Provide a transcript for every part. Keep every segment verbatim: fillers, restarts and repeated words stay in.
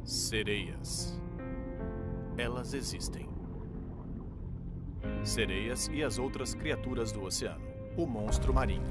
Sereias. Elas existem. Sereias e as outras criaturas do oceano. O monstro marinho.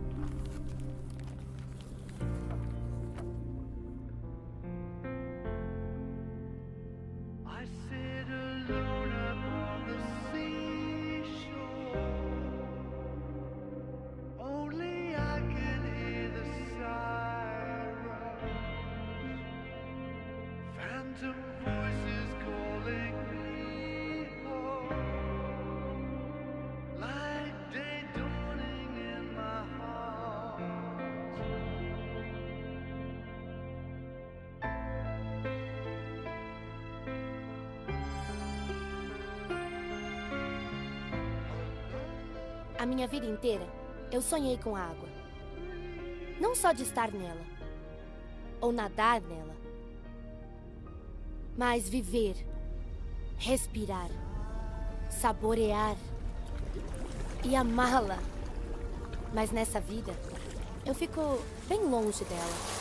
A minha vida inteira, eu sonhei com a água. Não só de estar nela, ou nadar nela, mas viver, respirar, saborear e amá-la. Mas nessa vida, eu fico bem longe dela.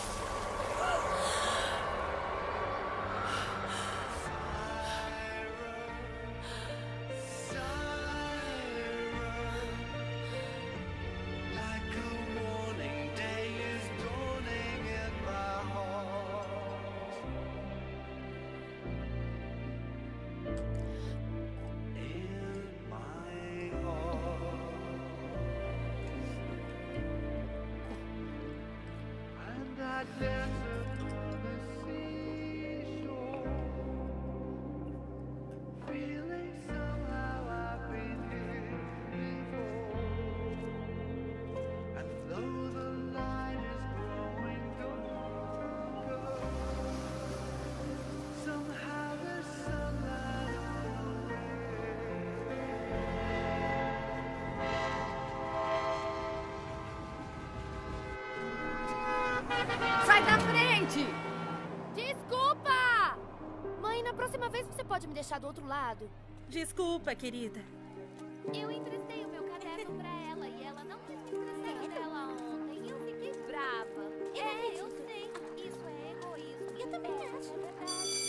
Sai da frente! Desculpa! Mãe, na próxima vez você pode me deixar do outro lado? Desculpa, querida. Eu emprestei o meu caderno pra ela e ela não quis me emprestar o dela ontem. E eu fiquei brava. É, eu sei. Isso é egoísmo. Eu também acho, é verdade.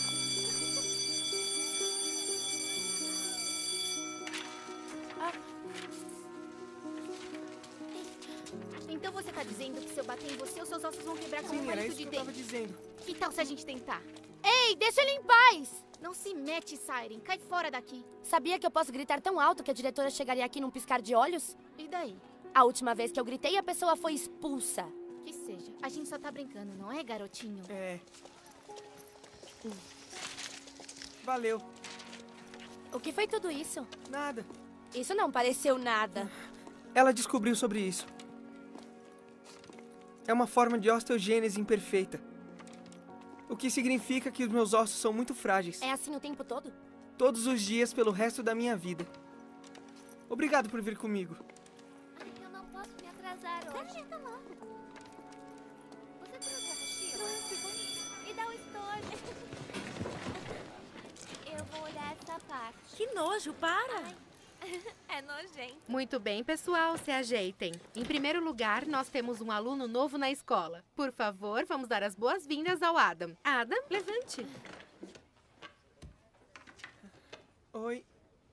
Então você tá dizendo que se eu bater em você, os seus ossos vão quebrar como Sim, um era palito isso de que eu dente? tava dizendo. Que tal se a gente tentar? Ei, deixa ele em paz! Não se mete, Siren. Cai fora daqui. Sabia que eu posso gritar tão alto que a diretora chegaria aqui num piscar de olhos? E daí? A última vez que eu gritei, a pessoa foi expulsa. Que seja. A gente só tá brincando, não é, garotinho? É. Valeu. O que foi tudo isso? Nada. Isso não pareceu nada. Ela descobriu sobre isso. É uma forma de osteogênese imperfeita. O que significa que os meus ossos são muito frágeis. É assim o tempo todo? Todos os dias pelo resto da minha vida. Obrigado por vir comigo. Ai, eu não posso me atrasar hoje. Tá logo. Você trouxe a mochila? Trouxe. Me dá o estojo. Eu vou olhar essa parte. Que nojo, para! Ai. É nojento. Muito bem, pessoal, se ajeitem. Em primeiro lugar, nós temos um aluno novo na escola. Por favor, vamos dar as boas-vindas ao Adam. Adam, levante. Oi,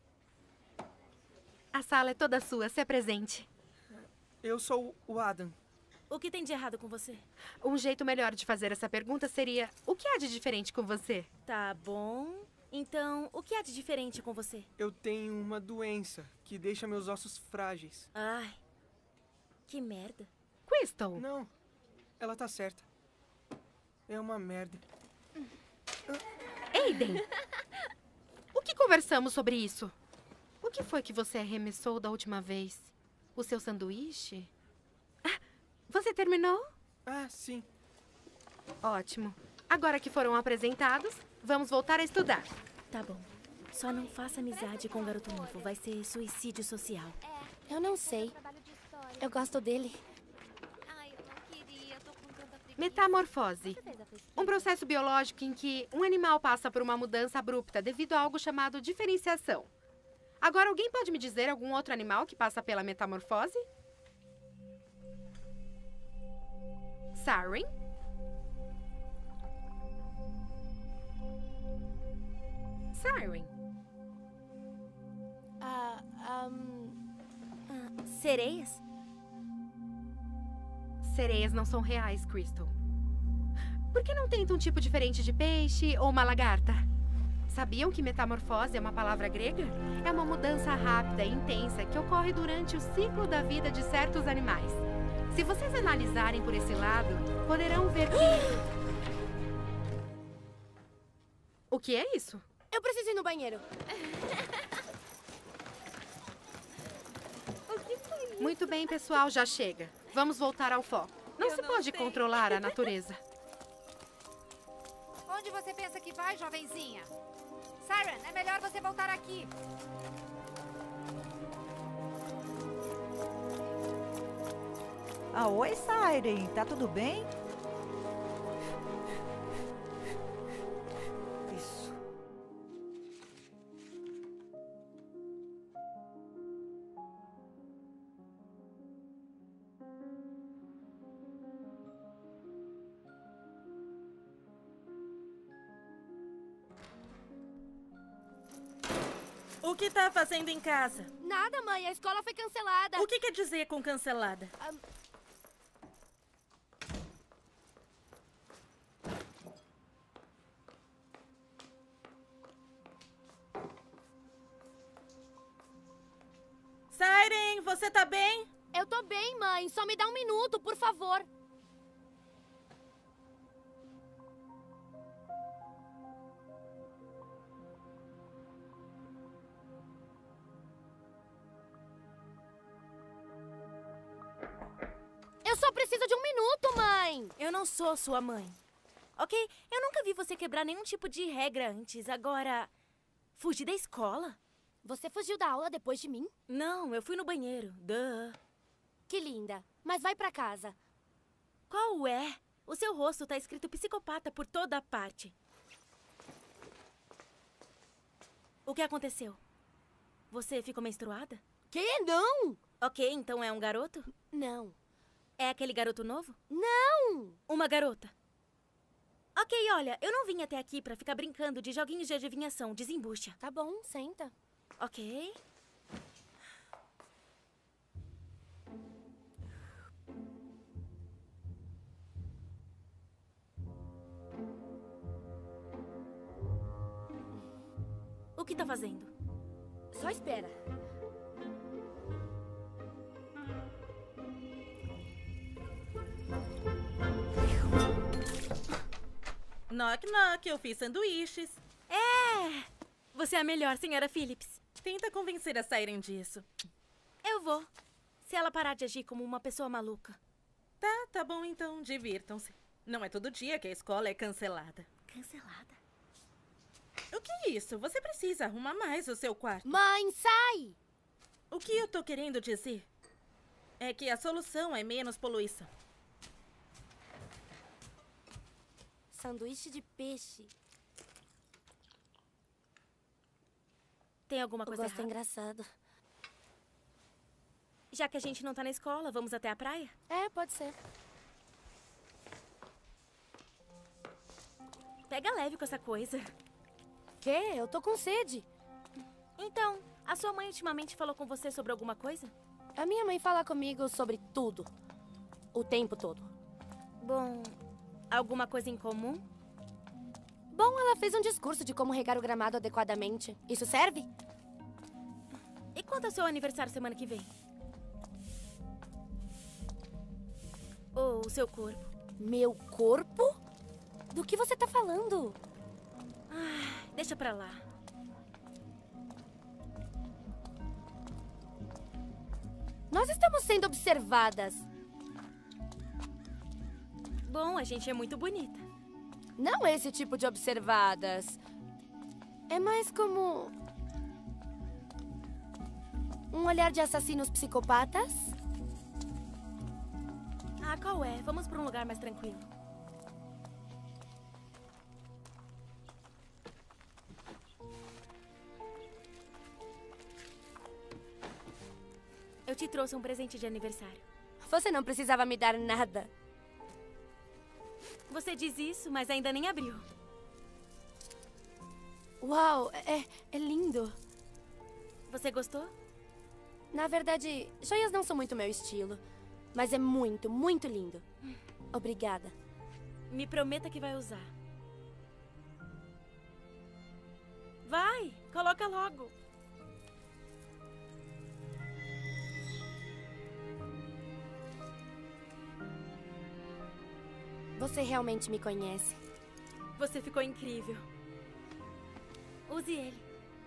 A sala é toda sua, se apresente. eu sou o Adam. O que tem de errado com você? Um jeito melhor de fazer essa pergunta seria: o que há de diferente com você? Tá bom. Então, o que há de diferente com você? Eu tenho uma doença que deixa meus ossos frágeis. Ai, que merda. Crystal, Não, ela tá certa. É uma merda. Aiden, o que conversamos sobre isso? O que foi que você arremessou da última vez? O seu sanduíche? Ah, você terminou? Ah, sim. Ótimo. Agora que foram apresentados, vamos voltar a estudar. Tá bom. Só não faça amizade com o garoto novo. Vai ser suicídio social. Eu não sei. Trabalho de história. Eu gosto dele. Ai, eu não queria. Eu tô com tanta preguiça. Metamorfose. Você fez a pesquisa? Um processo biológico em que um animal passa por uma mudança abrupta devido a algo chamado diferenciação. Agora, alguém pode me dizer algum outro animal que passa pela metamorfose? Siren? Siren. Ah, ahn, Ah, sereias? Sereias não são reais, Crystal. Por que não tenta um tipo diferente de peixe ou uma lagarta? Sabiam que metamorfose é uma palavra grega? É uma mudança rápida e intensa que ocorre durante o ciclo da vida de certos animais. Se vocês analisarem por esse lado, poderão ver que... O que é isso? eu preciso ir no banheiro. Muito bem, pessoal, já chega. Vamos voltar ao foco. Não se pode controlar a natureza. Onde você pensa que vai, jovenzinha? Siren, é melhor você voltar aqui. Ah, oi, Siren. Tá tudo bem? Isso. O que tá fazendo em casa? Nada, mãe. A escola foi cancelada. O que quer dizer com cancelada? Siren, você tá bem? Eu tô bem, mãe. Só me dá um minuto, por favor. Eu só preciso de um minuto, mãe. Eu não sou sua mãe. Ok? Eu nunca vi você quebrar nenhum tipo de regra antes. Agora, fugir da escola? Você fugiu da aula depois de mim? Não, eu fui no banheiro. Duh. Que linda. Mas vai pra casa. Qual é? O seu rosto tá escrito psicopata por toda parte. O que aconteceu? Você ficou menstruada? Que? Não! Ok, então é um garoto? Não. É aquele garoto novo? Não! Uma garota. Ok, olha, eu não vim até aqui pra ficar brincando de joguinhos de adivinhação. Desembucha. Tá bom, senta. Ok. O que tá fazendo? Só espera. Knock, knock, eu fiz sanduíches. É! Você é a melhor, senhora Phillips. Tenta convencer a Siren disso. Eu vou. Se ela parar de agir como uma pessoa maluca. Tá, tá bom então, divirtam-se. Não é todo dia que a escola é cancelada. Cancelada? O que é isso? Você precisa arrumar mais o seu quarto. Mãe, sai! O que eu tô querendo dizer é que a solução é menos poluição. Sanduíche de peixe. Tem alguma O coisa gosto é errada? engraçado. Já que a gente não tá na escola, vamos até a praia? É, pode ser. Pega leve com essa coisa. Quê? Eu tô com sede. Então, a sua mãe ultimamente falou com você sobre alguma coisa? A minha mãe fala comigo sobre tudo. O tempo todo. Bom, alguma coisa em comum? Bom, ela fez um discurso de como regar o gramado adequadamente. Isso serve? E quanto ao seu aniversário semana que vem? Ou o seu corpo? Meu corpo? Do que você tá falando? Ah, deixa pra lá. Nós estamos sendo observadas. Bom, a gente é muito bonita. Não esse tipo de observadas. É mais como... um olhar de assassinos psicopatas? Ah, qual é? Vamos pra um lugar mais tranquilo. Eu te trouxe um presente de aniversário. Você não precisava me dar nada. Você diz isso, mas ainda nem abriu. Uau, é, é lindo. Você gostou? Na verdade, joias não são muito meu estilo. Mas é muito, muito lindo. Obrigada. Me prometa que vai usar. Vai, coloca logo. Você realmente me conhece. Você ficou incrível. Use ele.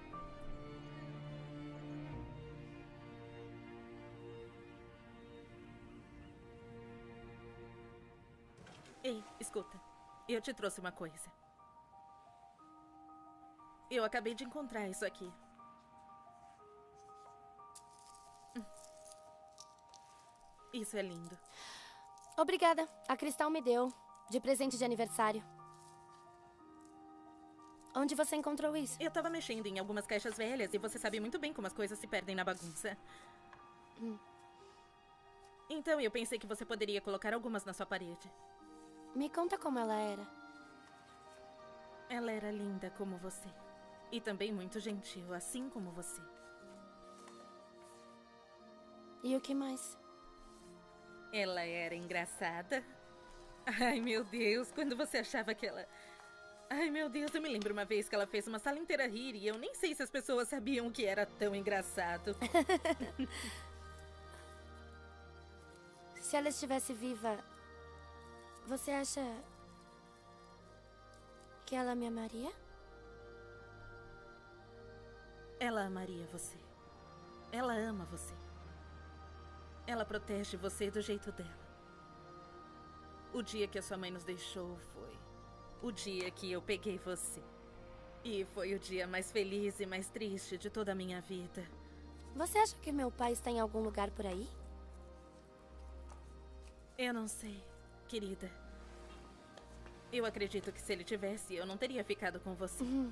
Ei, escuta. Eu te trouxe uma coisa. Eu acabei de encontrar isso aqui. Hum. Isso é lindo. Obrigada. A Cristal me deu. De presente de aniversário. Onde você encontrou isso? Eu tava mexendo em algumas caixas velhas e você sabe muito bem como as coisas se perdem na bagunça. Hum. Então eu pensei que você poderia colocar algumas na sua parede. Me conta como ela era. Ela era linda como você. E também muito gentil, assim como você. E o que mais? Ela era engraçada. Ai, meu Deus, quando você achava que ela... Ai, meu Deus, eu me lembro uma vez que ela fez uma sala inteira rir e eu nem sei se as pessoas sabiam que era tão engraçado. Se ela estivesse viva, você acha que ela me amaria? Ela amaria você. Ela ama você. Ela protege você do jeito dela. O dia que a sua mãe nos deixou foi o dia que eu peguei você. E foi o dia mais feliz e mais triste de toda a minha vida. Você acha que meu pai está em algum lugar por aí? Eu não sei, querida. Eu acredito que se ele tivesse, eu não teria ficado com você. Uhum.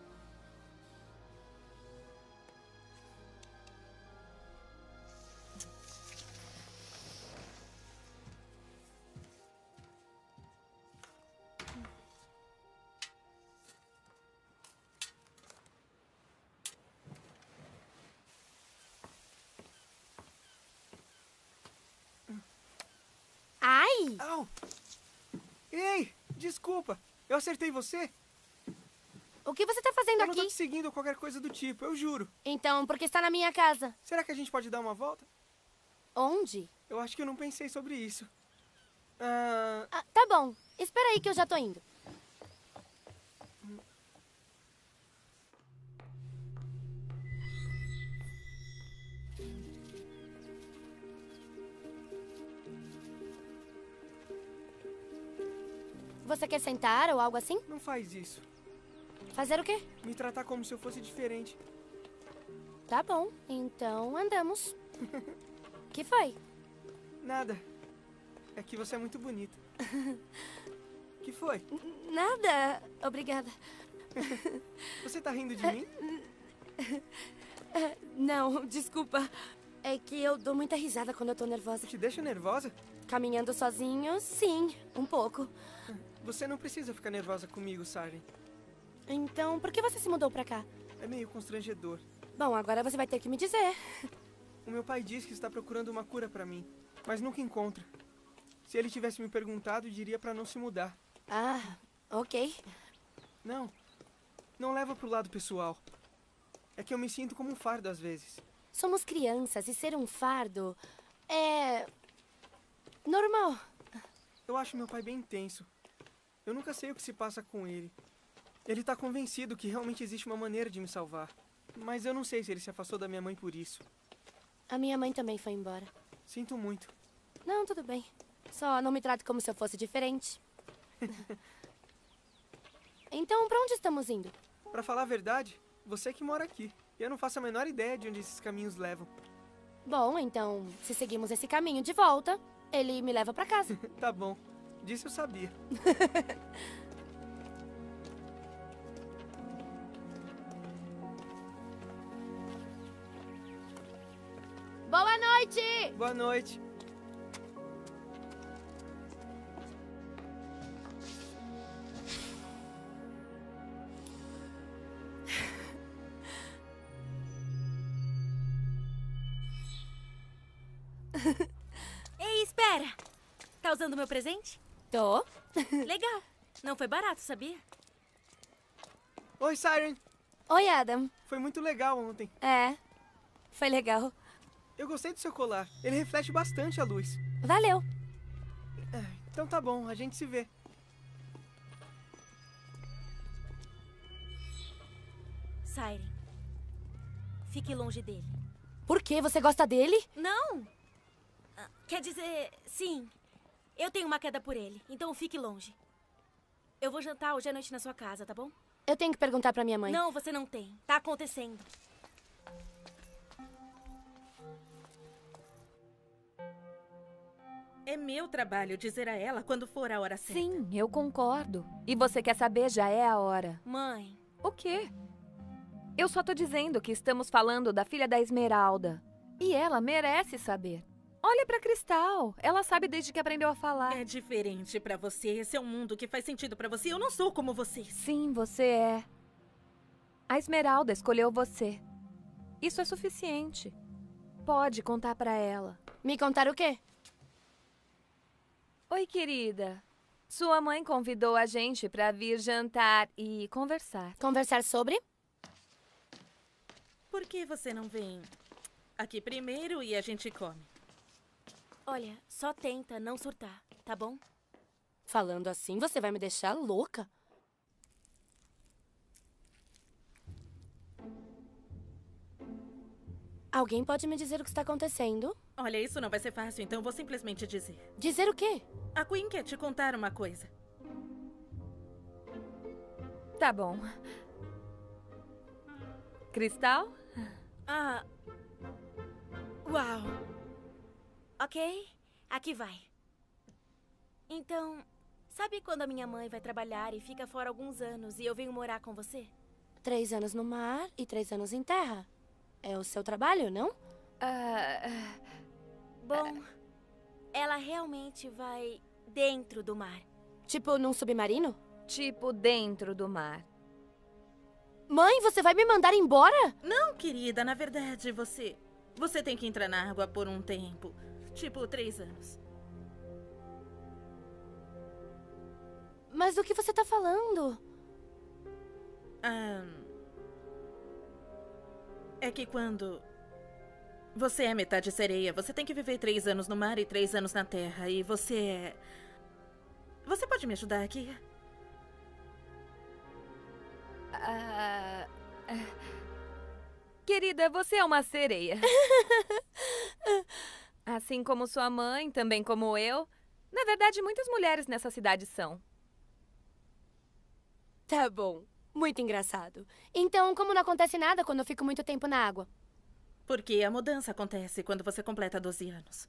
Ai! Au! Ei, desculpa. Eu acertei você? O que você tá fazendo Eu não aqui? tô te seguindo ou qualquer coisa do tipo, eu juro. Então, por que está na minha casa? Será que a gente pode dar uma volta? Onde? Eu acho que eu não pensei sobre isso. Ah, Ah, tá bom. Espera aí que eu já tô indo. Você quer sentar ou algo assim? não faz isso. Fazer o quê? Me tratar como se eu fosse diferente. Tá bom, então andamos. Que foi? Nada. É que você é muito bonita. Que foi? Nada. Obrigada. Você tá rindo de mim? Não, desculpa. É que eu dou muita risada quando eu tô nervosa. Te deixa nervosa? Caminhando sozinho, sim, um pouco. Você não precisa ficar nervosa comigo, Siren. Então, por que você se mudou pra cá? É meio constrangedor. Bom, agora você vai ter que me dizer. O meu pai diz que está procurando uma cura pra mim, mas nunca encontra. Se ele tivesse me perguntado, diria pra não se mudar. Ah, ok. Não, não leva pro lado pessoal. É que eu me sinto como um fardo às vezes. Somos crianças e ser um fardo é normal. Eu acho meu pai bem intenso. Eu nunca sei o que se passa com ele. Ele tá convencido que realmente existe uma maneira de me salvar. Mas eu não sei se ele se afastou da minha mãe por isso. A minha mãe também foi embora. Sinto muito. Não, tudo bem. Só não me trate como se eu fosse diferente. Então, pra onde estamos indo? Pra falar a verdade, você que mora aqui. Eu não faço a menor ideia de onde esses caminhos levam. Bom, então, se seguimos esse caminho de volta, ele me leva pra casa. Tá bom. Disso eu sabia. Boa noite! Boa noite. Ei, espera! Tá usando meu presente? Tô. Legal. Não foi barato, sabia? Oi, Siren. Oi, Adam. Foi muito legal ontem. É, foi legal. Eu gostei do seu colar. Ele reflete bastante a luz. Valeu. É, então tá bom, a gente se vê. Siren, fique longe dele. Por quê? Você gosta dele? Não! Ah, Quer dizer, sim. Eu tenho uma queda por ele, então fique longe. Eu vou jantar hoje à noite na sua casa, tá bom? Eu tenho que perguntar pra minha mãe. Não, você não tem. Tá acontecendo. É meu trabalho dizer a ela quando for a hora certa. Sim, eu concordo. E você quer saber, já é a hora. Mãe. O quê? Eu só tô dizendo que estamos falando da filha da Esmeralda. E ela merece saber. Olha pra Cristal. Ela sabe desde que aprendeu a falar. É diferente pra você. Esse é um mundo que faz sentido pra você. Eu não sou como você. Sim, você é. A Esmeralda escolheu você. Isso é suficiente. Pode contar pra ela. Me contar o quê? Oi, querida. Sua mãe convidou a gente pra vir jantar e conversar. Conversar sobre? Por que você não vem aqui primeiro e a gente come? Olha, só tenta não surtar, tá bom? Falando assim, você vai me deixar louca? Alguém pode me dizer o que está acontecendo? Olha, isso não vai ser fácil, então eu vou simplesmente dizer. Dizer o quê? A Queen quer te contar uma coisa. Tá bom. Cristal? Ah. Uau. Ok, aqui vai. Então, sabe quando a minha mãe vai trabalhar e fica fora alguns anos e eu venho morar com você? Três anos no mar e três anos em terra. É o seu trabalho, não? Ah, Bom, ela realmente vai dentro do mar. Tipo num submarino? Tipo dentro do mar. Mãe, você vai me mandar embora? Não, querida, na verdade, você... Você tem que entrar na água por um tempo. Tipo, três anos. Mas do que você tá falando? Ah, é que quando você é metade sereia, você tem que viver três anos no mar e três anos na terra. E você é... Você pode me ajudar aqui? Ah, querida, você é uma sereia. Assim como sua mãe, também como eu. Na verdade, muitas mulheres nessa cidade são. Tá bom. Muito engraçado. Então, como não acontece nada quando eu fico muito tempo na água? Porque a mudança acontece quando você completa doze anos.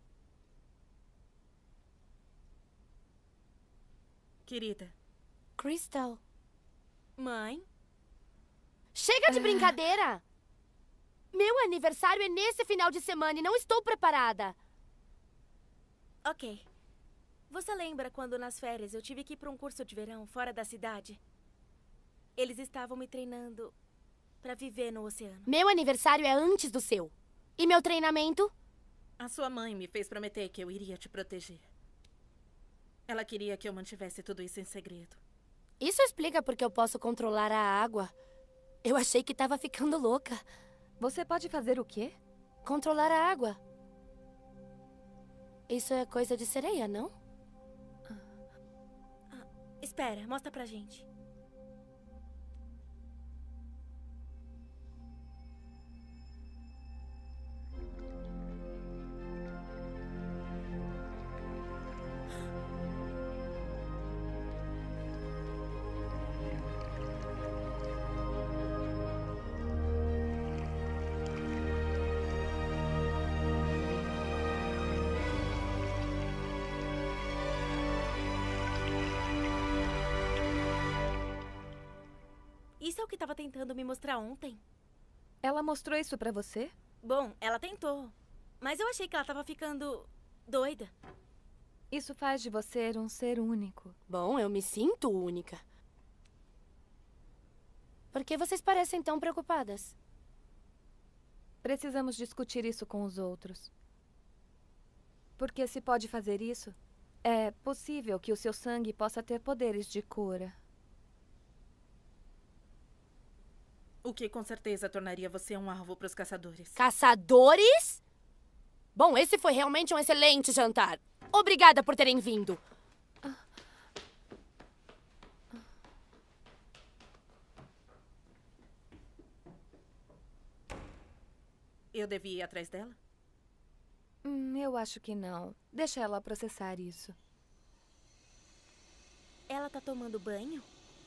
Querida. Crystal. Mãe? Chega de brincadeira! Meu aniversário é nesse final de semana e não estou preparada. Ok. Você lembra quando nas férias eu tive que ir para um curso de verão fora da cidade? Eles estavam me treinando para viver no oceano. Meu aniversário é antes do seu. E meu treinamento? A sua mãe me fez prometer que eu iria te proteger. Ela queria que eu mantivesse tudo isso em segredo. Isso explica porque eu posso controlar a água. Eu achei que estava ficando louca. Você pode fazer o quê? Controlar a água. Isso é coisa de sereia, não? Ah, espera, mostra pra gente. Isso é o que estava tentando me mostrar ontem. Ela mostrou isso pra você? Bom, ela tentou. Mas eu achei que ela estava ficando doida. Isso faz de você um ser único. Bom, eu me sinto única. Por que vocês parecem tão preocupadas? Precisamos discutir isso com os outros. Porque se pode fazer isso, é possível que o seu sangue possa ter poderes de cura. O que com certeza tornaria você um alvo para os caçadores. Caçadores? Bom, esse foi realmente um excelente jantar. Obrigada por terem vindo. Eu devia ir atrás dela? Hum, eu acho que não. Deixa ela processar isso. Ela tá tomando banho?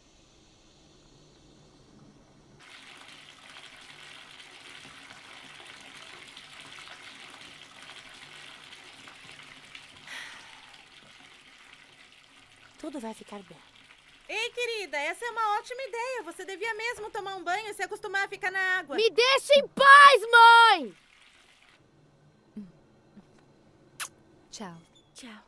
Tudo vai ficar bem. Ei, querida, essa é uma ótima ideia. Você devia mesmo tomar um banho e se acostumar a ficar na água. Me deixa em paz, mãe! Tchau. Tchau.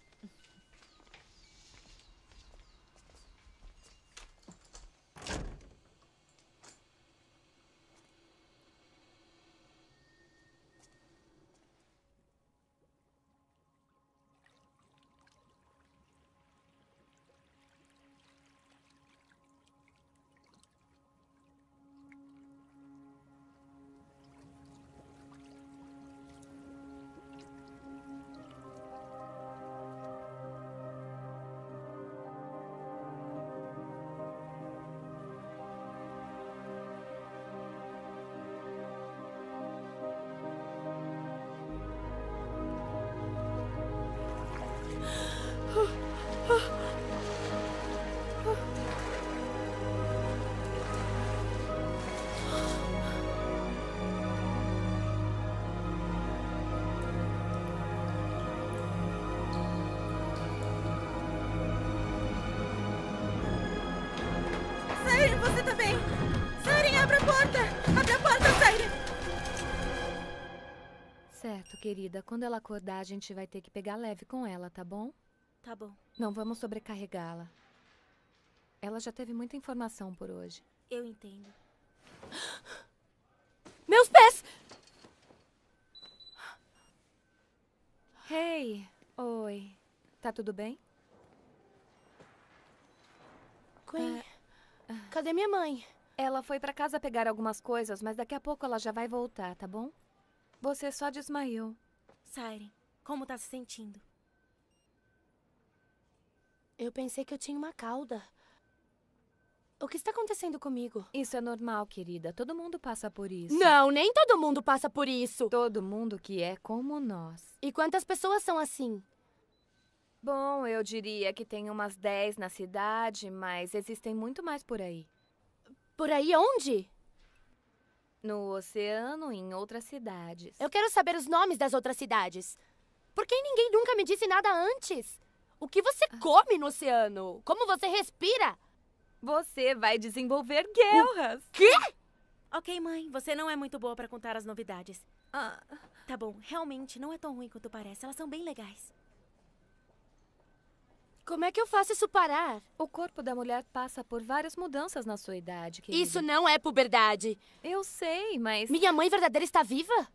Siren, você tá bem? Siren, abre a porta! Abre a porta, Siren! Certo, querida. Quando ela acordar, a gente vai ter que pegar leve com ela, tá bom? Tá bom. Não vamos sobrecarregá-la. Ela já teve muita informação por hoje. Eu entendo. Meus pés! Hey! Oi. Tá tudo bem? Queen, cadê minha mãe? Ela foi pra casa pegar algumas coisas, mas daqui a pouco ela já vai voltar, tá bom? Você só desmaiou. Siren, como tá se sentindo? Eu pensei que eu tinha uma cauda. O que está acontecendo comigo? Isso é normal, querida. Todo mundo passa por isso. Não, nem todo mundo passa por isso. Todo mundo que é como nós. E quantas pessoas são assim? Bom, eu diria que tem umas dez na cidade, mas existem muito mais por aí. Por aí onde? No oceano e em outras cidades. Eu quero saber os nomes das outras cidades. Por que ninguém nunca me disse nada antes? O que você come no oceano? Como você respira? Você vai desenvolver guerras. O quê? Ok, mãe, você não é muito boa pra contar as novidades. Ah. Tá bom, realmente não é tão ruim quanto parece. Elas são bem legais. Como é que eu faço isso parar? O corpo da mulher passa por várias mudanças na sua idade, querida. Isso não é puberdade. Eu sei, mas... Minha mãe verdadeira está viva?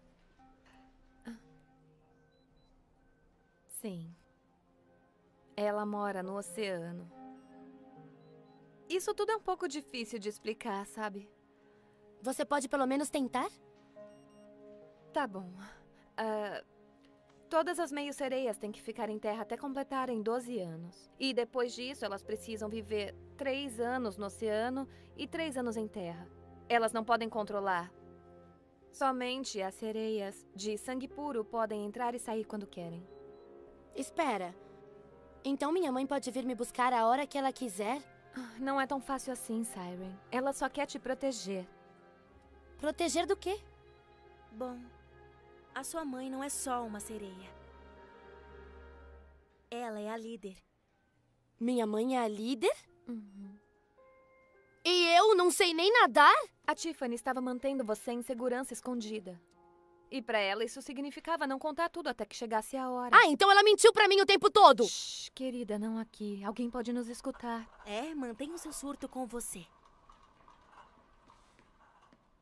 Sim. Ela mora no oceano. Isso tudo é um pouco difícil de explicar, sabe? Você pode pelo menos tentar? Tá bom. Uh, todas as meio-sereias têm que ficar em terra até completarem doze anos. E depois disso, elas precisam viver três anos no oceano e três anos em terra. Elas não podem controlar. Somente as sereias de sangue puro podem entrar e sair quando querem. Espera. Então minha mãe pode vir me buscar a hora que ela quiser? Não é tão fácil assim, Siren. Ela só quer te proteger. Proteger do quê? Bom, a sua mãe não é só uma sereia. Ela é a líder. Minha mãe é a líder? Uhum. E eu não sei nem nadar? A Tiffany estava mantendo você em segurança escondida. E pra ela isso significava não contar tudo até que chegasse a hora. Ah, então ela mentiu pra mim o tempo todo! Shhh, querida, não aqui. Alguém pode nos escutar. É, mantenha o seu surto com você.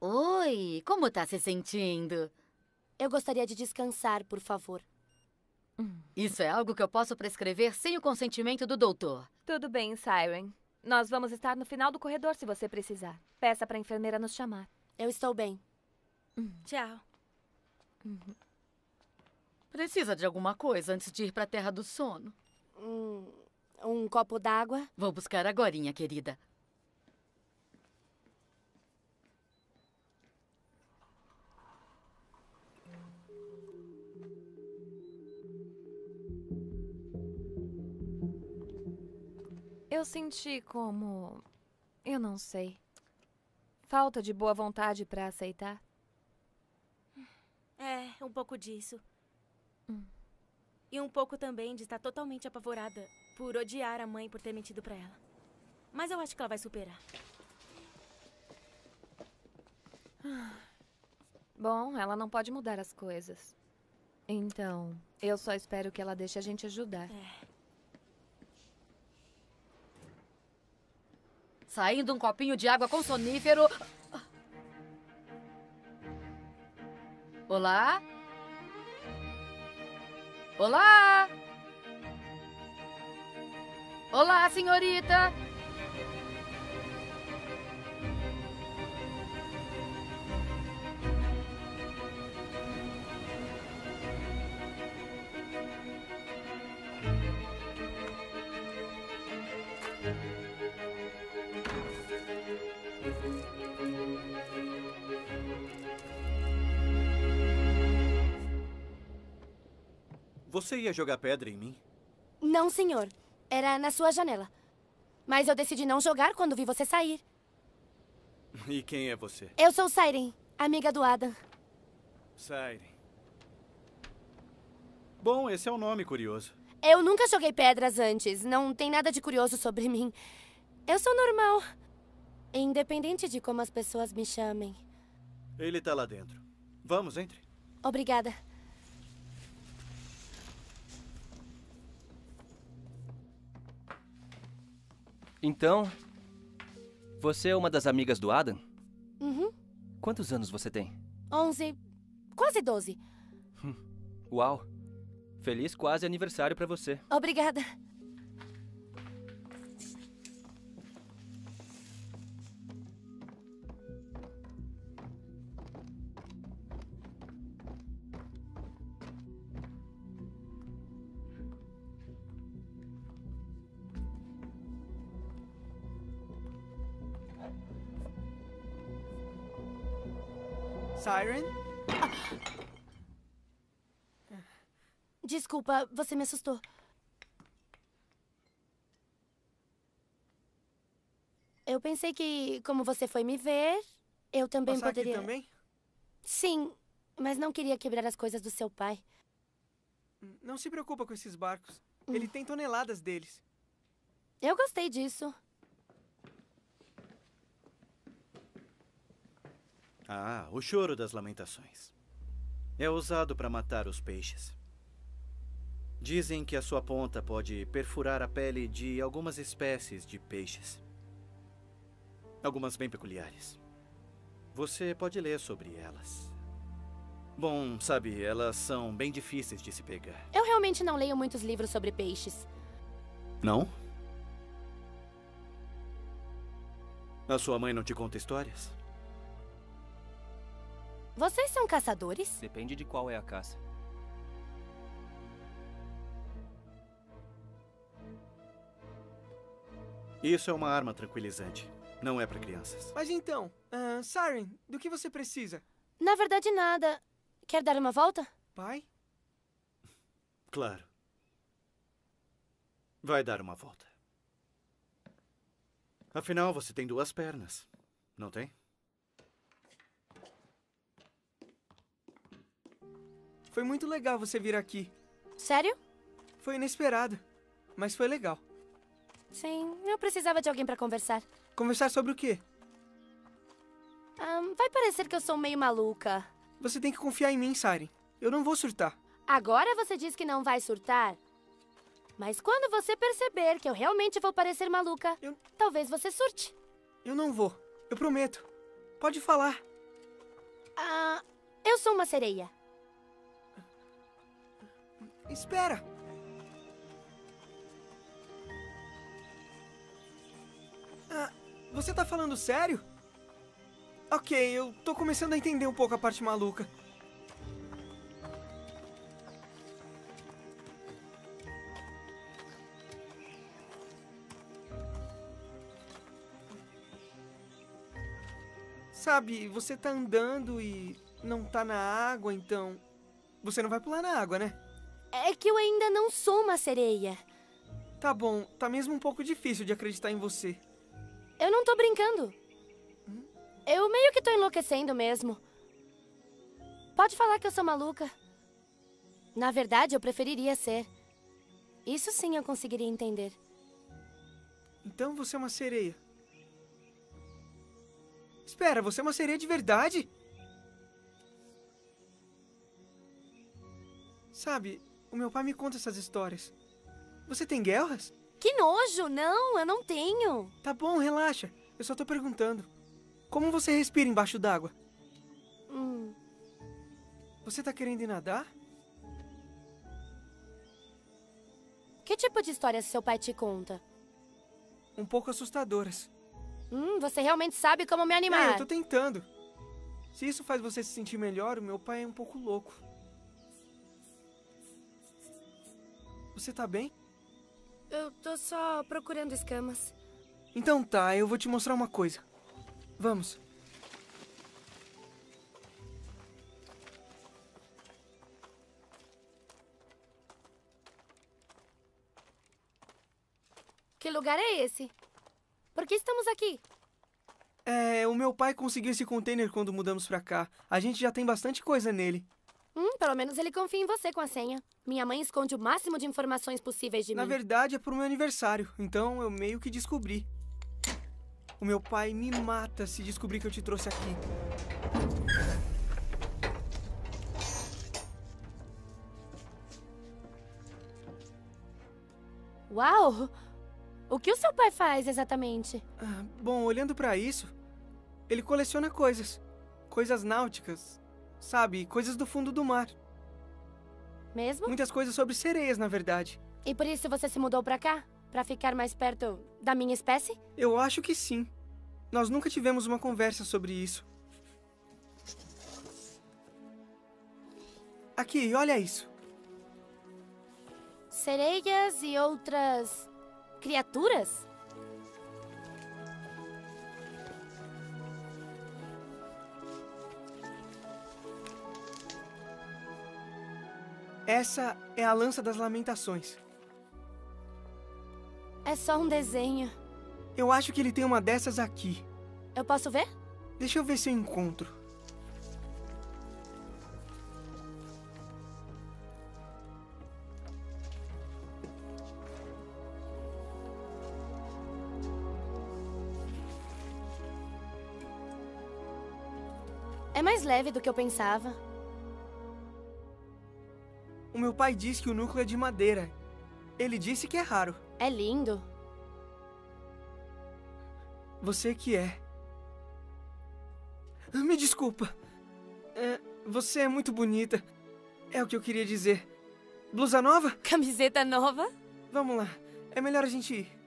Oi, como tá se sentindo? Eu gostaria de descansar, por favor. Isso é algo que eu posso prescrever sem o consentimento do doutor. Tudo bem, Siren. Nós vamos estar no final do corredor se você precisar. Peça para a enfermeira nos chamar. Eu estou bem. Tchau. Uhum. Precisa de alguma coisa antes de ir para a Terra do Sono? Um, um copo d'água? Vou buscar agorinha, querida. Eu senti como... eu não sei. Falta de boa vontade para aceitar. É, um pouco disso. Hum. E um pouco também de estar totalmente apavorada por odiar a mãe por ter mentido pra ela. Mas eu acho que ela vai superar. Bom, ela não pode mudar as coisas. Então, eu só espero que ela deixe a gente ajudar. É. Saindo um copinho de água com sonífero. Olá? Olá? Olá, senhorita? Você ia jogar pedra em mim? Não, senhor. Era na sua janela. Mas eu decidi não jogar quando vi você sair. E quem é você? Eu sou Siren, amiga do Adam. Siren. Bom, esse é um nome curioso. Eu nunca joguei pedras antes. Não tem nada de curioso sobre mim. Eu sou normal. Independente de como as pessoas me chamem. Ele tá lá dentro. Vamos, entre. Obrigada. Então, você é uma das amigas do Adam? Uhum. Quantos anos você tem? Onze, quase doze. Uau! Feliz quase aniversário pra você. Obrigada. Siren? Desculpa, você me assustou. Eu pensei que, como você foi me ver, eu também Passar poderia... aqui também? Sim, mas não queria quebrar as coisas do seu pai. Não se preocupa com esses barcos. Ele tem toneladas deles. Eu gostei disso. Ah, o choro das lamentações. É usado para matar os peixes. Dizem que a sua ponta pode perfurar a pele de algumas espécies de peixes. Algumas bem peculiares. Você pode ler sobre elas. Bom, sabe, elas são bem difíceis de se pegar. Eu realmente não leio muitos livros sobre peixes. Não? A sua mãe não te conta histórias? Vocês são caçadores? Depende de qual é a caça. Isso é uma arma tranquilizante. Não é para crianças. Mas então, uh, Siren, do que você precisa? Na verdade, nada. Quer dar uma volta? Pai? Claro. Vai dar uma volta. Afinal, você tem duas pernas, não tem? Foi muito legal você vir aqui. Sério? Foi inesperado, mas foi legal. Sim, eu precisava de alguém pra conversar. Conversar sobre o quê? Um, vai parecer que eu sou meio maluca. Você tem que confiar em mim, Siren. Eu não vou surtar. Agora você diz que não vai surtar. Mas quando você perceber que eu realmente vou parecer maluca, eu... talvez você surte. Eu não vou. Eu prometo. Pode falar. Ah, eu sou uma sereia. Espera! Ah, você tá falando sério? Ok, eu tô começando a entender um pouco a parte maluca. Sabe, você tá andando e não tá na água, então... Você não vai pular na água, né? É que eu ainda não sou uma sereia. Tá bom, tá mesmo um pouco difícil de acreditar em você. Eu não tô brincando. Hum? Eu meio que tô enlouquecendo mesmo. Pode falar que eu sou maluca. Na verdade, eu preferiria ser. Isso sim eu conseguiria entender. Então você é uma sereia. Espera, você é uma sereia de verdade? Sabe, o meu pai me conta essas histórias. Você tem guelras? Que nojo! Não, eu não tenho. Tá bom, relaxa. Eu só tô perguntando. Como você respira embaixo d'água? Hum. Você tá querendo ir nadar? Que tipo de histórias seu pai te conta? Um pouco assustadoras. Hum, você realmente sabe como me animar. É, eu tô tentando. Se isso faz você se sentir melhor, o meu pai é um pouco louco. Você tá bem? Eu tô só procurando escamas. Então tá, eu vou te mostrar uma coisa. Vamos. Que lugar é esse? Por que estamos aqui? É, o meu pai conseguiu esse container quando mudamos pra cá. A gente já tem bastante coisa nele. Hum, pelo menos ele confia em você com a senha. Minha mãe esconde o máximo de informações possíveis de Na mim. Na verdade, é pro meu aniversário. Então, eu meio que descobri. O meu pai me mata se descobrir que eu te trouxe aqui. Uau! O que o seu pai faz exatamente? Ah, bom, olhando pra isso, ele coleciona coisas. Coisas náuticas. Sabe, coisas do fundo do mar. Mesmo? Muitas coisas sobre sereias, na verdade. E por isso você se mudou pra cá? Pra ficar mais perto da minha espécie? Eu acho que sim. Nós nunca tivemos uma conversa sobre isso. Aqui, olha isso. Sereias e outras criaturas? Essa é a Lança das Lamentações. É só um desenho. Eu acho que ele tem uma dessas aqui. Eu posso ver? Deixa eu ver se eu encontro. É mais leve do que eu pensava. O meu pai diz que o núcleo é de madeira. Ele disse que é raro. É lindo. Você que é. Me desculpa. É, você é muito bonita. É o que eu queria dizer. Blusa nova? Camiseta nova? Vamos lá. É melhor a gente ir.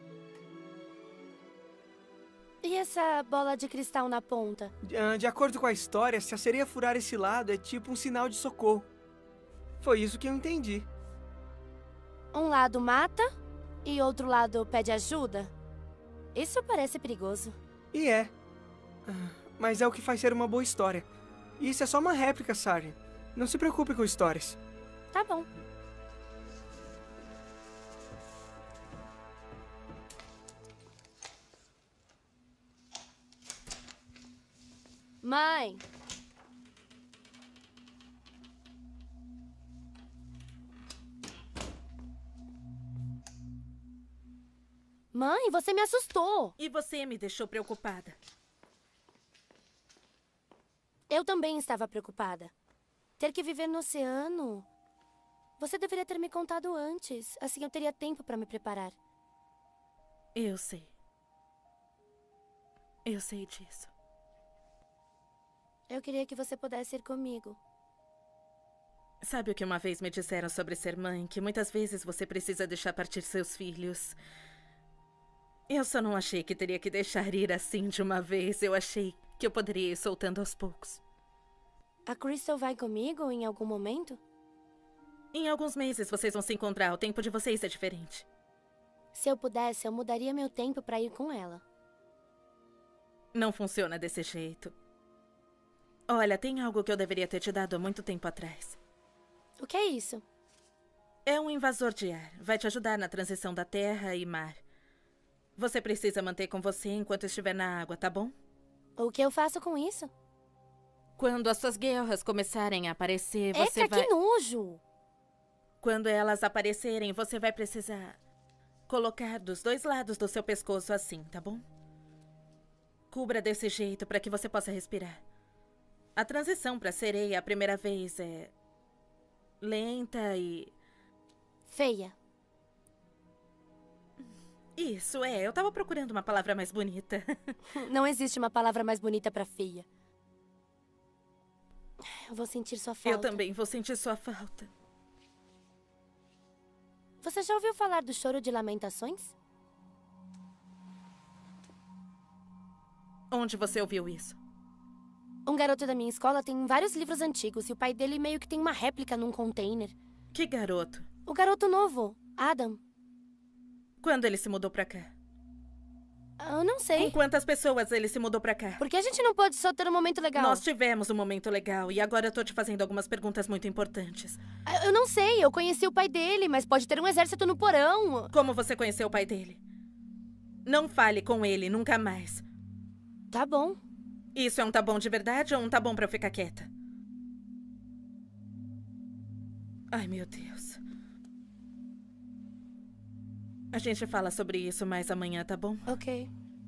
E essa bola de cristal na ponta? De, de acordo com a história, se a sereia furar esse lado, é tipo um sinal de socorro. Foi isso que eu entendi. Um lado mata e outro lado pede ajuda? Isso parece perigoso. E é. Mas é o que faz ser uma boa história. E isso é só uma réplica, Sarah. Não se preocupe com histórias. Tá bom. Mãe! Mãe, você me assustou. E você me deixou preocupada. Eu também estava preocupada. Ter que viver no oceano... Você deveria ter me contado antes. Assim eu teria tempo para me preparar. Eu sei. Eu sei disso. Eu queria que você pudesse ir comigo. Sabe o que uma vez me disseram sobre ser mãe? Que muitas vezes você precisa deixar partir seus filhos. Eu só não achei que teria que deixar ir assim de uma vez. Eu achei que eu poderia ir soltando aos poucos. A Crystal vai comigo em algum momento? Em alguns meses vocês vão se encontrar. O tempo de vocês é diferente. Se eu pudesse, eu mudaria meu tempo pra ir com ela. Não funciona desse jeito. Olha, tem algo que eu deveria ter te dado há muito tempo atrás. O que é isso? É um invasor de ar. Vai te ajudar na transição da terra e mar. Você precisa manter com você enquanto estiver na água, tá bom? O que eu faço com isso? Quando as suas guerras começarem a aparecer, você Eca, vai... que nojo! Quando elas aparecerem, você vai precisar colocar dos dois lados do seu pescoço assim, tá bom? Cubra desse jeito para que você possa respirar. A transição para sereia a primeira vez é lenta e... feia. Isso, é. Eu tava procurando uma palavra mais bonita. Não existe uma palavra mais bonita pra feia. Eu vou sentir sua falta. Eu também vou sentir sua falta. Você já ouviu falar do choro de lamentações? Onde você ouviu isso? Um garoto da minha escola tem vários livros antigos e o pai dele meio que tem uma réplica num container. Que garoto? O garoto novo, Adam. Quando ele se mudou pra cá? Eu não sei. Com quantas pessoas ele se mudou pra cá? Por que a gente não pode só ter um momento legal? Nós tivemos um momento legal e agora eu tô te fazendo algumas perguntas muito importantes. Eu não sei, eu conheci o pai dele, mas pode ter um exército no porão. Como você conheceu o pai dele? Não fale com ele nunca mais. Tá bom. Isso é um tá bom de verdade ou um tá bom pra eu ficar quieta? Ai, meu Deus. A gente fala sobre isso mais amanhã, tá bom? Ok.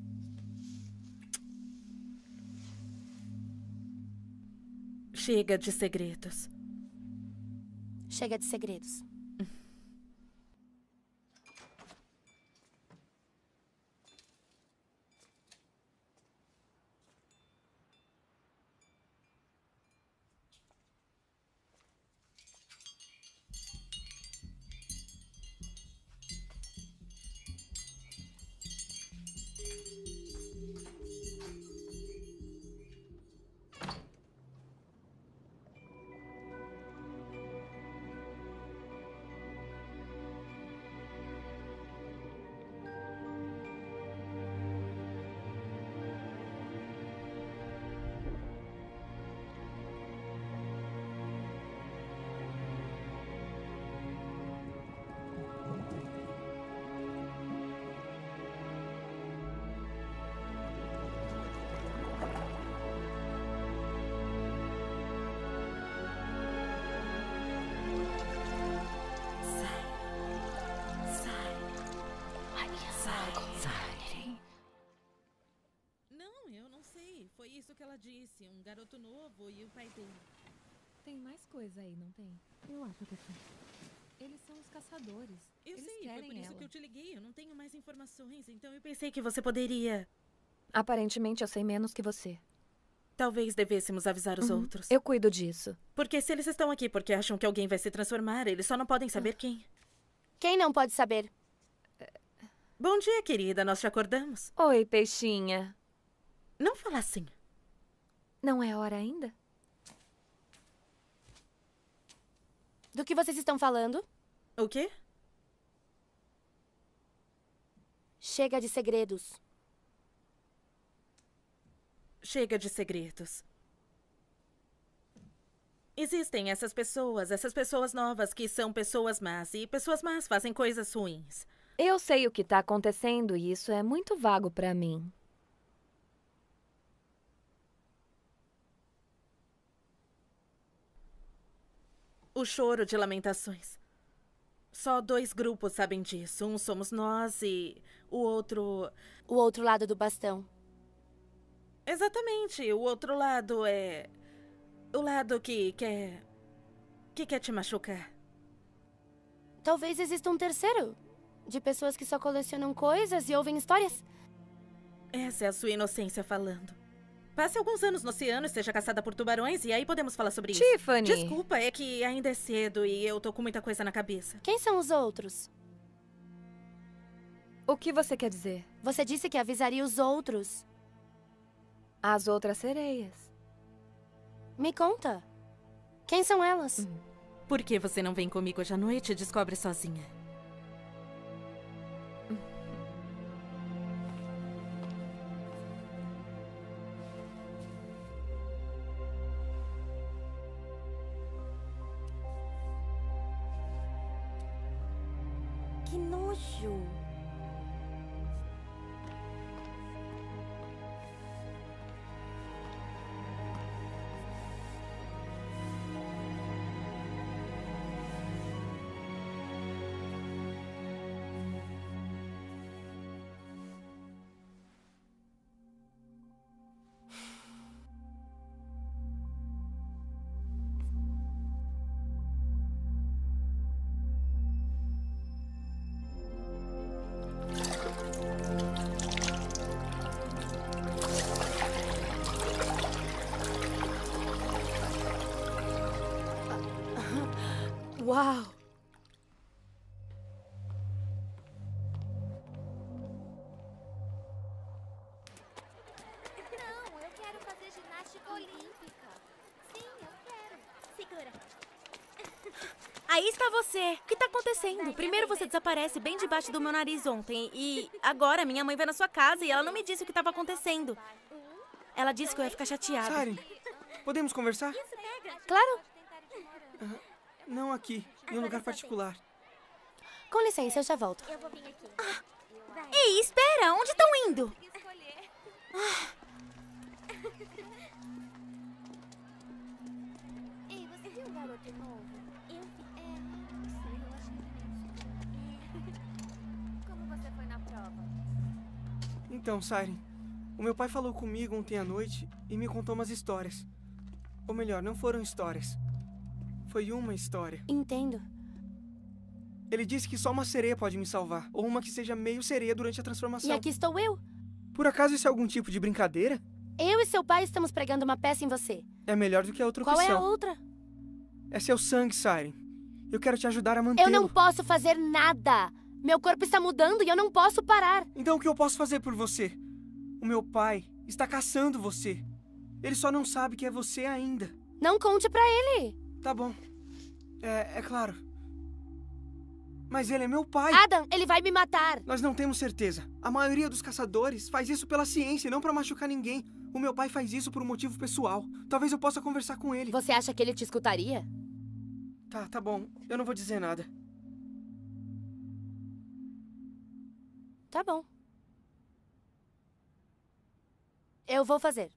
Chega de segredos. Chega de segredos. Foi isso que ela disse, um garoto novo e o pai dele. Tem mais coisa aí, não tem? Eu acho que sim. Eles são os caçadores. Eu Eles sei, querem foi por isso ela. que eu te liguei. Eu não tenho mais informações, então eu pensei que você poderia... Aparentemente eu sei menos que você. Talvez devêssemos avisar os Uhum. outros. Eu cuido disso. Porque se eles estão aqui porque acham que alguém vai se transformar, eles só não podem saber quem. Quem não pode saber? Bom dia, querida. Nós te acordamos. Oi, peixinha. Não fala assim. Não é hora ainda? Do que vocês estão falando? O quê? Chega de segredos. Chega de segredos. Existem essas pessoas, essas pessoas novas que são pessoas más. E pessoas más fazem coisas ruins. Eu sei o que tá acontecendo e isso é muito vago pra mim. O choro de lamentações. Só dois grupos sabem disso. Um somos nós e o outro... O outro lado do bastão. Exatamente. O outro lado é... O lado que quer... Que quer te machucar. Talvez exista um terceiro. De pessoas que só colecionam coisas e ouvem histórias. Essa é a sua inocência falando. passe alguns anos no oceano e seja caçada por tubarões, e aí podemos falar sobre isso. Tiffany! Desculpa, é que ainda é cedo e eu tô com muita coisa na cabeça. Quem são os outros? O que você quer dizer? Você disse que avisaria os outros. As outras sereias. Me conta. Quem são elas? Hum. Por que você não vem comigo hoje à noite e descobre sozinha? Que nojo. Uau! Não, eu quero fazer ginástica olímpica. Sim, eu quero. Segura. Aí está você. O que está acontecendo? Primeiro você desaparece bem debaixo do meu nariz ontem e agora minha mãe vai na sua casa e ela não me disse o que estava acontecendo. Ela disse que eu ia ficar chateada. Siren, podemos conversar? Claro. Uh, não aqui, em um lugar particular. Com licença, eu já volto. Eu vou vir aqui. Ah. Ei, espera! Onde estão indo? Ah. Ei, você viu um garoto novo? Eu vi. É, não sei, eu achei ele meio... Como você foi na prova? Então, Siren, o meu pai falou comigo ontem à noite e me contou umas histórias. Ou melhor, não foram histórias. Foi uma história. Entendo. Ele disse que só uma sereia pode me salvar. Ou uma que seja meio sereia durante a transformação. E aqui estou eu. Por acaso isso é algum tipo de brincadeira? Eu e seu pai estamos pregando uma peça em você. É melhor do que a outra Qual opção. é a outra? É seu sangue, Siren. Eu quero te ajudar a mantê-lo. Eu não posso fazer nada. Meu corpo está mudando e eu não posso parar. Então o que eu posso fazer por você? O meu pai está caçando você. Ele só não sabe que é você ainda. Não conte pra ele. Tá bom. É, é claro. Mas ele é meu pai. Adam, ele vai me matar. Nós não temos certeza. A maioria dos caçadores faz isso pela ciência e não pra machucar ninguém. O meu pai faz isso por um motivo pessoal. Talvez eu possa conversar com ele. Você acha que ele te escutaria? Tá, tá bom. Eu não vou dizer nada. Tá bom. Eu vou fazer.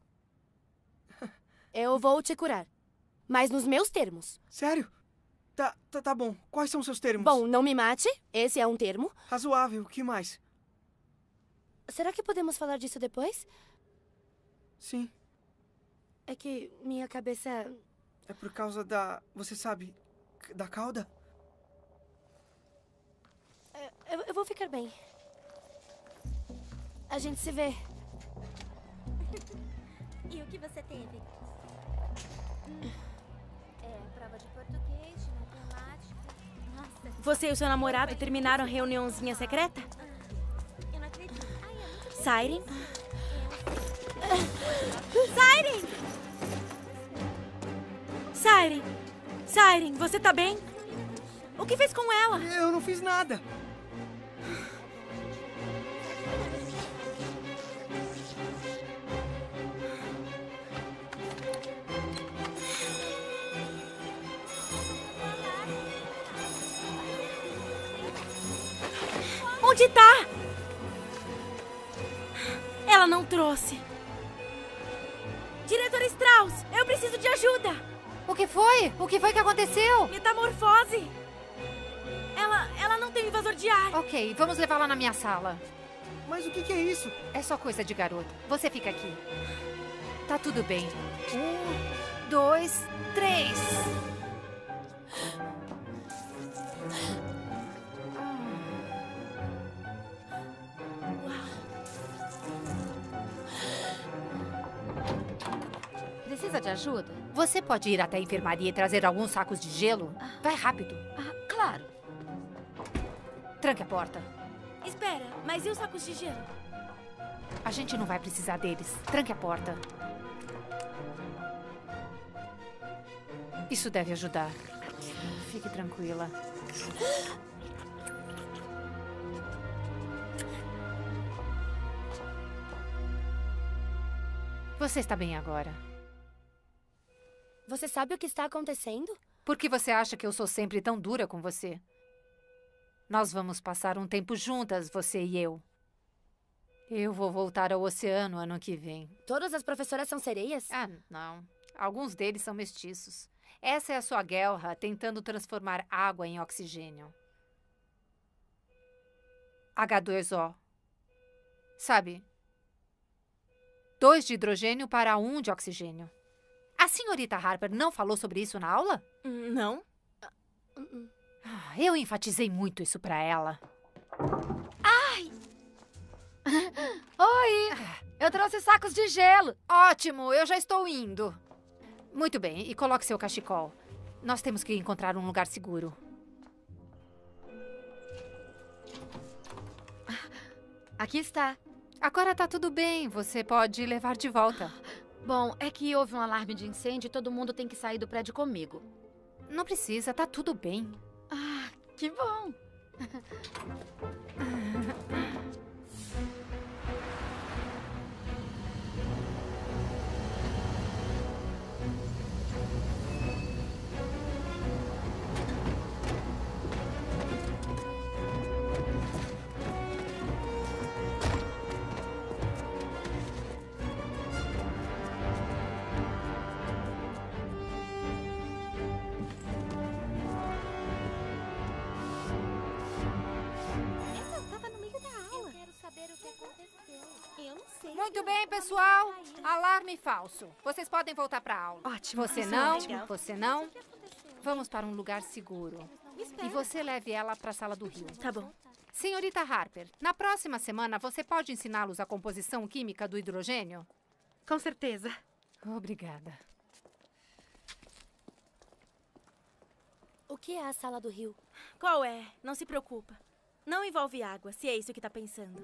Eu vou te curar. Mas nos meus termos. Sério? Tá, tá, tá bom. Quais são os seus termos? Bom, não me mate. Esse é um termo. Razoável. O que mais? Será que podemos falar disso depois? Sim. É que minha cabeça... É por causa da... Você sabe... Da cauda? Eu, eu vou ficar bem. A gente se vê. E o que você teve? É, prova de português, de matemática. Nossa. Você e o seu namorado terminaram a reuniãozinha secreta? Eu não acredito. Ai, é muito Siren? Siren! Siren! Siren, você tá bem? O que fez com ela? Eu não fiz nada. Onde tá? Ela não trouxe. Diretor Strauss, eu preciso de ajuda. O que foi? O que foi que aconteceu? Metamorfose. Ela, ela não tem invasor de ar. Ok, vamos levá-la na minha sala. Mas o que, que é isso? É só coisa de garota. Você fica aqui. Tá tudo bem. Um, dois, três. de ajuda? Você pode ir até a enfermaria e trazer alguns sacos de gelo? Vai rápido. Ah, claro. Tranque a porta. Espera, mas e os sacos de gelo? A gente não vai precisar deles. Tranque a porta. Isso deve ajudar. Fique tranquila. Você está bem agora. Você sabe o que está acontecendo? Por que você acha que eu sou sempre tão dura com você? Nós vamos passar um tempo juntas, você e eu. Eu vou voltar ao oceano ano que vem. Todas as professoras são sereias? Ah, não. Alguns deles são mestiços. Essa é a sua guerra tentando transformar água em oxigênio. H dois O. Sabe? Dois de hidrogênio para um de oxigênio. A senhorita Harper não falou sobre isso na aula? Não. Eu enfatizei muito isso para ela. Ai! Oi! Eu trouxe sacos de gelo. Ótimo, eu já estou indo. Muito bem, e coloque seu cachecol. Nós temos que encontrar um lugar seguro. Aqui está. Agora tá tudo bem, você pode levar de volta. Bom, é que houve um alarme de incêndio e todo mundo tem que sair do prédio comigo. Não precisa, tá tudo bem. Ah, que bom. Muito bem, pessoal. Alarme falso. Vocês podem voltar para a aula. Ótimo. Você Isso não, é legal. você não. Vamos para um lugar seguro. E você leve ela para a sala do rio. Tá bom. Senhorita Harper, na próxima semana você pode ensiná-los a composição química do hidrogênio? Com certeza. Obrigada. O que é a sala do rio? Qual é? Não se preocupa. Não envolve água, se é isso que tá pensando.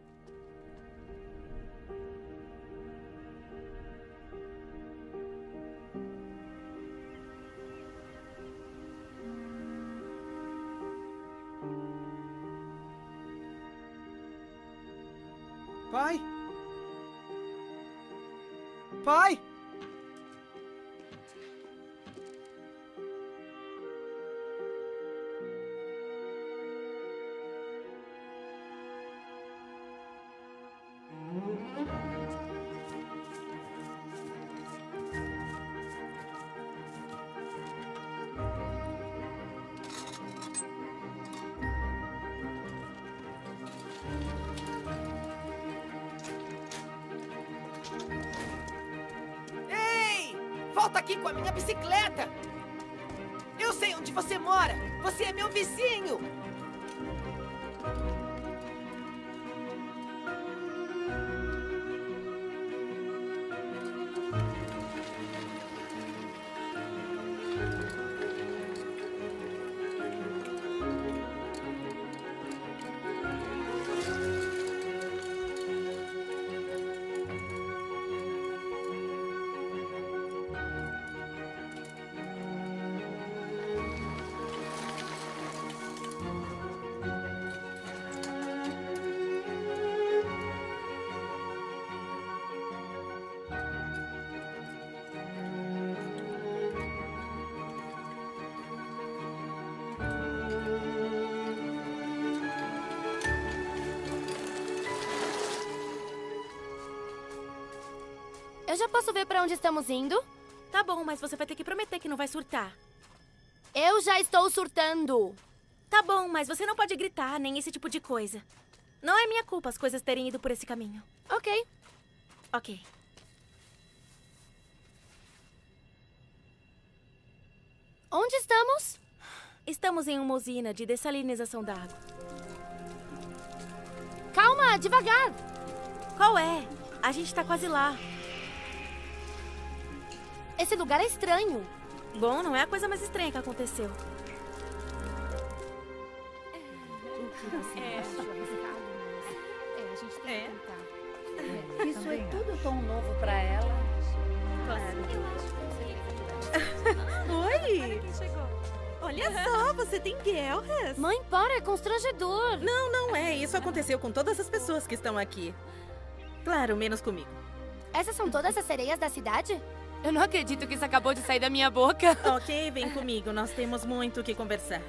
Pai? Pai? Volta aqui com a minha bicicleta! Eu sei onde você mora! Você é meu vizinho! Eu já posso ver pra onde estamos indo? Tá bom, mas você vai ter que prometer que não vai surtar. Eu já estou surtando. Tá bom, mas você não pode gritar, nem esse tipo de coisa. Não é minha culpa as coisas terem ido por esse caminho. Ok. Ok. Onde estamos? Estamos em uma usina de dessalinização da água. Calma, devagar. Qual é? A gente tá quase lá. Esse lugar é estranho. Bom, não é a coisa mais estranha que aconteceu. É, a gente tem É. que tentar. Isso é tudo tão novo pra ela. Claro. Oi! Olha quem chegou. Olha só, você tem guelras. Mãe, para, é constrangedor. Não, não é. Isso aconteceu com todas as pessoas que estão aqui. Claro, menos comigo. Essas são todas as sereias da cidade? Eu não acredito que isso acabou de sair da minha boca. Ok, vem comigo. Nós temos muito o que conversar.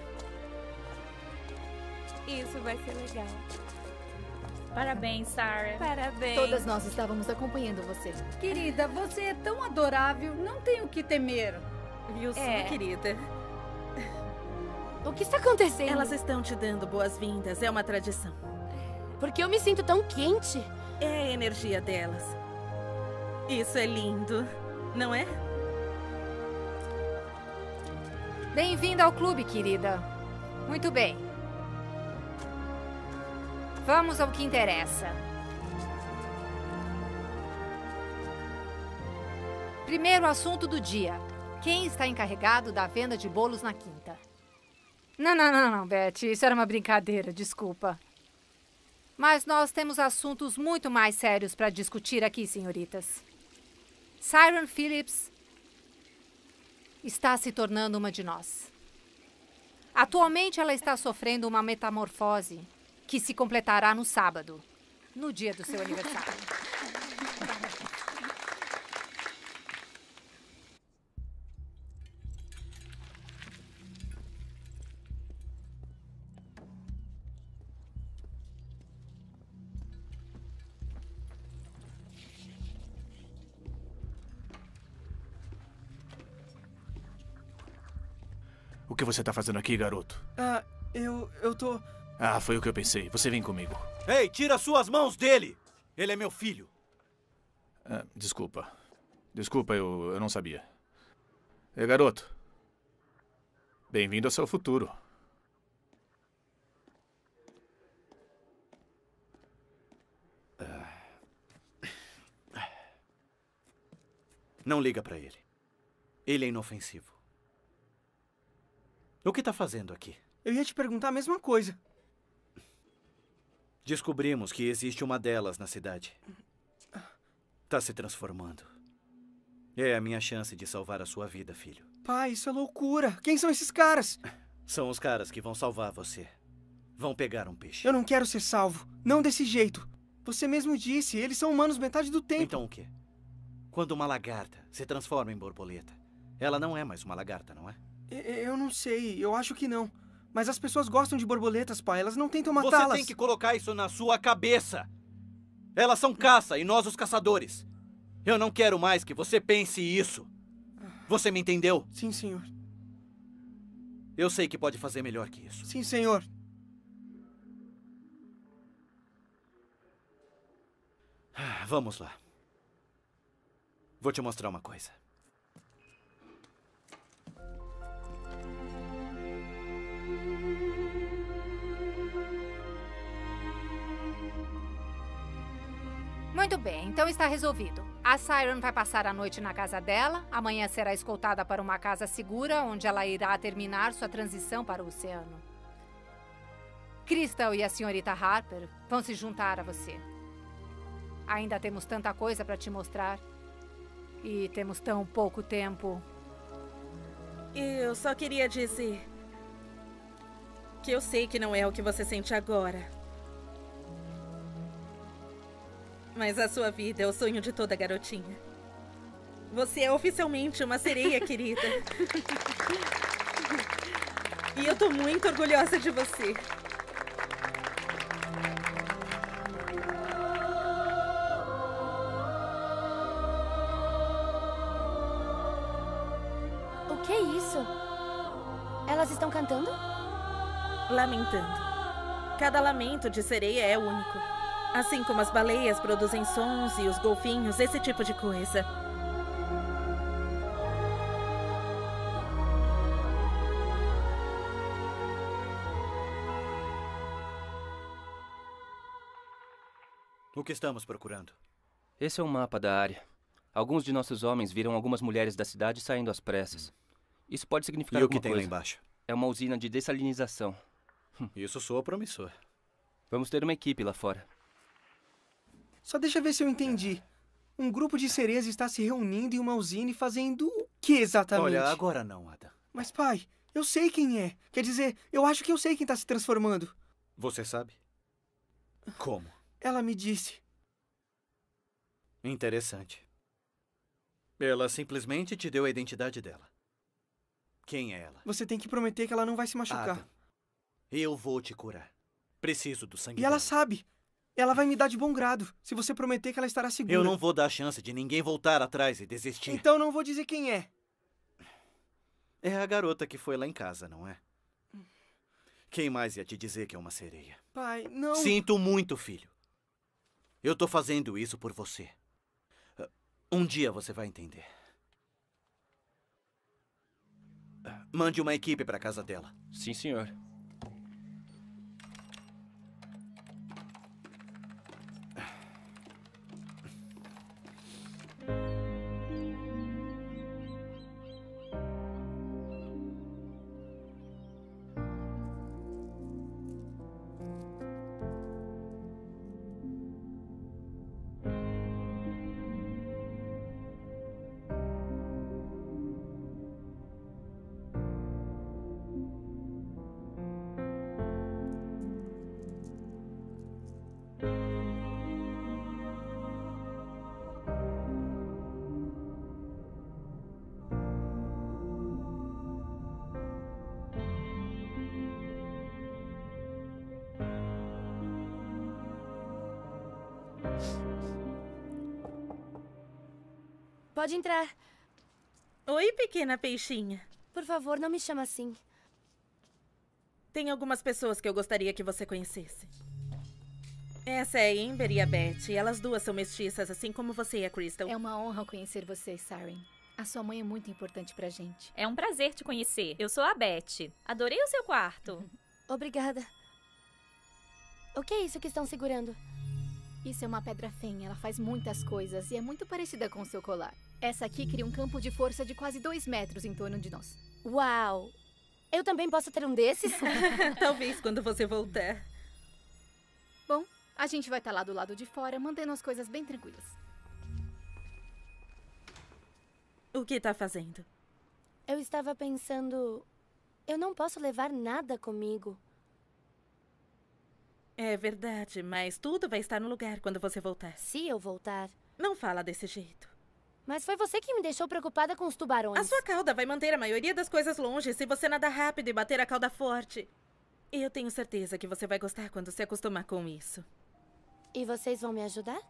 Isso vai ser legal. Parabéns, Sarah. Parabéns. Todas nós estávamos acompanhando você. Querida, você é tão adorável. Não tenho o que temer. Viu só, É. querida? O que está acontecendo? Elas estão te dando boas-vindas. É uma tradição. Por que eu me sinto tão quente? É a energia delas. Isso é lindo, não é? Bem-vinda ao clube, querida. Muito bem. Vamos ao que interessa. Primeiro assunto do dia. Quem está encarregado da venda de bolos na quinta? Não, não, não, não, Betty. Isso era uma brincadeira, desculpa. Mas nós temos assuntos muito mais sérios para discutir aqui, senhoritas. Siren Phillips está se tornando uma de nós. Atualmente, ela está sofrendo uma metamorfose que se completará no sábado, no dia do seu aniversário. O que você tá fazendo aqui, garoto? Ah, eu... eu tô... Ah, foi o que eu pensei. Você vem comigo. Ei, tira suas mãos dele! Ele é meu filho. Ah, desculpa. Desculpa, eu, eu não sabia. Ei, garoto. Bem-vindo ao seu futuro. Não liga pra ele. Ele é inofensivo. O que tá fazendo aqui? Eu ia te perguntar a mesma coisa. Descobrimos que existe uma delas na cidade. Tá se transformando. É a minha chance de salvar a sua vida, filho. Pai, isso é loucura. Quem são esses caras? São os caras que vão salvar você. Vão pegar um peixe. Eu não quero ser salvo. Não desse jeito. Você mesmo disse, eles são humanos metade do tempo. Então o quê? Quando uma lagarta se transforma em borboleta, ela não é mais uma lagarta, não é? Eu não sei, eu acho que não. Mas as pessoas gostam de borboletas, pai. Elas não tentam matá-las. Você tem que colocar isso na sua cabeça. Elas são caça e nós os caçadores. Eu não quero mais que você pense isso. Você me entendeu? Sim, senhor. Eu sei que pode fazer melhor que isso. Sim, senhor. Vamos lá. Vou te mostrar uma coisa. Muito bem, então está resolvido. A Siren vai passar a noite na casa dela. Amanhã será escoltada para uma casa segura, onde ela irá terminar sua transição para o oceano. Crystal e a senhorita Harper vão se juntar a você. Ainda temos tanta coisa para te mostrar. E temos tão pouco tempo. Eu só queria dizer que eu sei que não é o que você sente agora. Mas a sua vida é o sonho de toda garotinha. Você é oficialmente uma sereia, querida. E eu tô muito orgulhosa de você. O que é isso? Elas estão cantando? Lamentando. Cada lamento de sereia é único. Assim como as baleias produzem sons e os golfinhos, esse tipo de coisa. O que estamos procurando? Esse é um mapa da área. Alguns de nossos homens viram algumas mulheres da cidade saindo às pressas. Isso pode significar E o alguma que tem coisa. lá embaixo? É uma usina de dessalinização. Isso soa promissor. Vamos ter uma equipe lá fora. Só deixa eu ver se eu entendi. Um grupo de sereias está se reunindo em uma usina e fazendo o que exatamente? Olha, agora não, Ada. Mas, pai, eu sei quem é. Quer dizer, eu acho que eu sei quem está se transformando. Você sabe? Como? Ela me disse. Interessante. Ela simplesmente te deu a identidade dela. Quem é ela? Você tem que prometer que ela não vai se machucar. Ada, eu vou te curar. Preciso do sangue E ela dela. sabe. Ela vai me dar de bom grado, se você prometer que ela estará segura. Eu não vou dar a chance de ninguém voltar atrás e desistir. Então não vou dizer quem é. É a garota que foi lá em casa, não é? Quem mais ia te dizer que é uma sereia? Pai, não... Sinto muito, filho. Eu tô fazendo isso por você. Um dia você vai entender. Mande uma equipe para casa dela. Sim, senhor. Pode entrar. Oi, pequena peixinha. Por favor, não me chama assim. Tem algumas pessoas que eu gostaria que você conhecesse. Essa é a Amber e a Beth. E elas duas são mestiças, assim como você e a Crystal. É uma honra conhecer você, Siren. A sua mãe é muito importante pra gente. É um prazer te conhecer. Eu sou a Beth. Adorei o seu quarto. Obrigada. O que é isso que estão segurando? Isso é uma pedra fêmea. Ela faz muitas coisas e é muito parecida com o seu colar. Essa aqui cria um campo de força de quase dois metros em torno de nós. Uau! Eu também posso ter um desses? Talvez quando você voltar. Bom, a gente vai estar lá do lado de fora, mantendo as coisas bem tranquilas. O que tá fazendo? Eu estava pensando... Eu não posso levar nada comigo. É verdade, mas tudo vai estar no lugar quando você voltar. Se eu voltar. Não fala desse jeito. Mas foi você que me deixou preocupada com os tubarões. A sua cauda vai manter a maioria das coisas longe se você nadar rápido e bater a cauda forte. E eu tenho certeza que você vai gostar quando se acostumar com isso. E vocês vão me ajudar?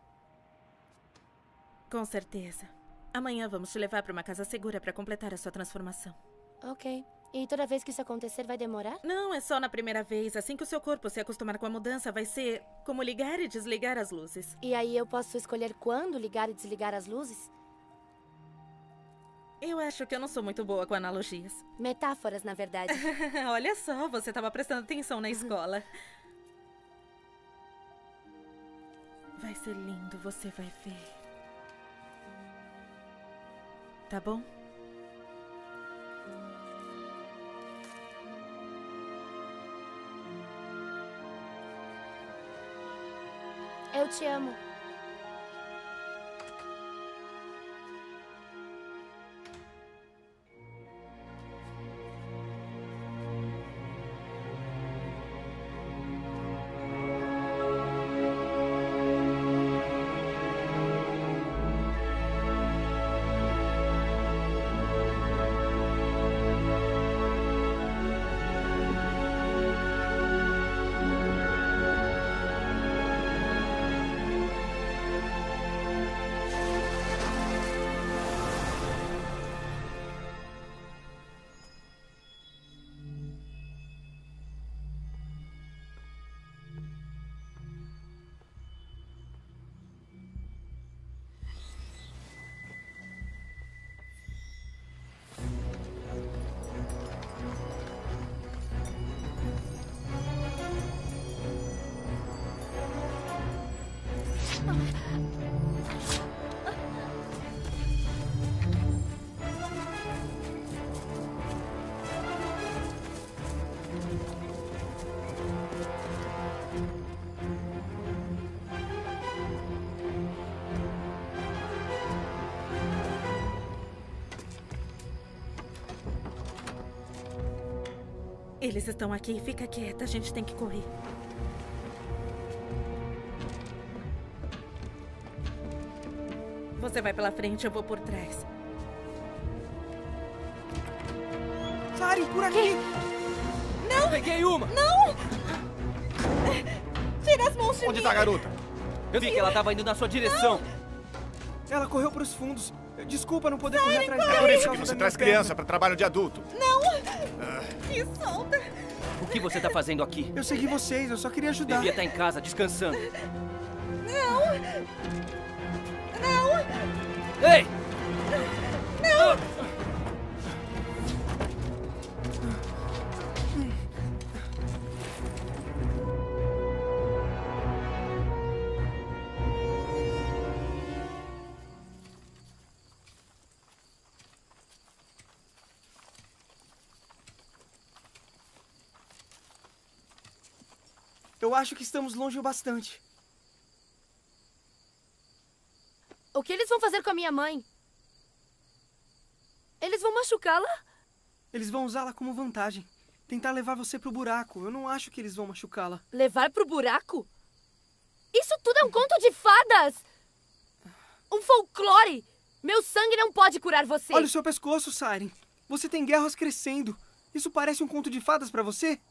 Com certeza. Amanhã vamos te levar para uma casa segura para completar a sua transformação. Ok. E toda vez que isso acontecer, vai demorar? Não, é só na primeira vez. Assim que o seu corpo se acostumar com a mudança, vai ser como ligar e desligar as luzes. E aí eu posso escolher quando ligar e desligar as luzes? Eu acho que eu não sou muito boa com analogias. Metáforas, na verdade. Olha só, você estava prestando atenção na escola. Vai ser lindo, você vai ver. Tá bom? Eu te amo. Eles estão aqui. Fica quieta. A gente tem que correr. Você vai pela frente, eu vou por trás. Siren, por aqui! Não! Peguei uma! Não! Tira as mãos de Onde mim! tá a garota? Eu vi que ela tava indo na sua direção. Ela correu pros fundos. Desculpa não poder correr atrás É dela. por por isso que causa você da traz minha perna. criança para trabalho de adulto. Não! Me solta! O que você tá fazendo aqui? Eu segui vocês, eu só queria ajudar. Devia estar em casa, descansando. Não! Não! Ei! Não! Eu acho que estamos longe o bastante. O que eles vão fazer com a minha mãe? Eles vão machucá-la? Eles vão usá-la como vantagem. Tentar levar você pro buraco. Eu não acho que eles vão machucá-la. Levar pro buraco? Isso tudo é um conto de fadas! Um folclore! Meu sangue não pode curar você! Olha o seu pescoço, Siren. Você tem guerras crescendo. Isso parece um conto de fadas pra você?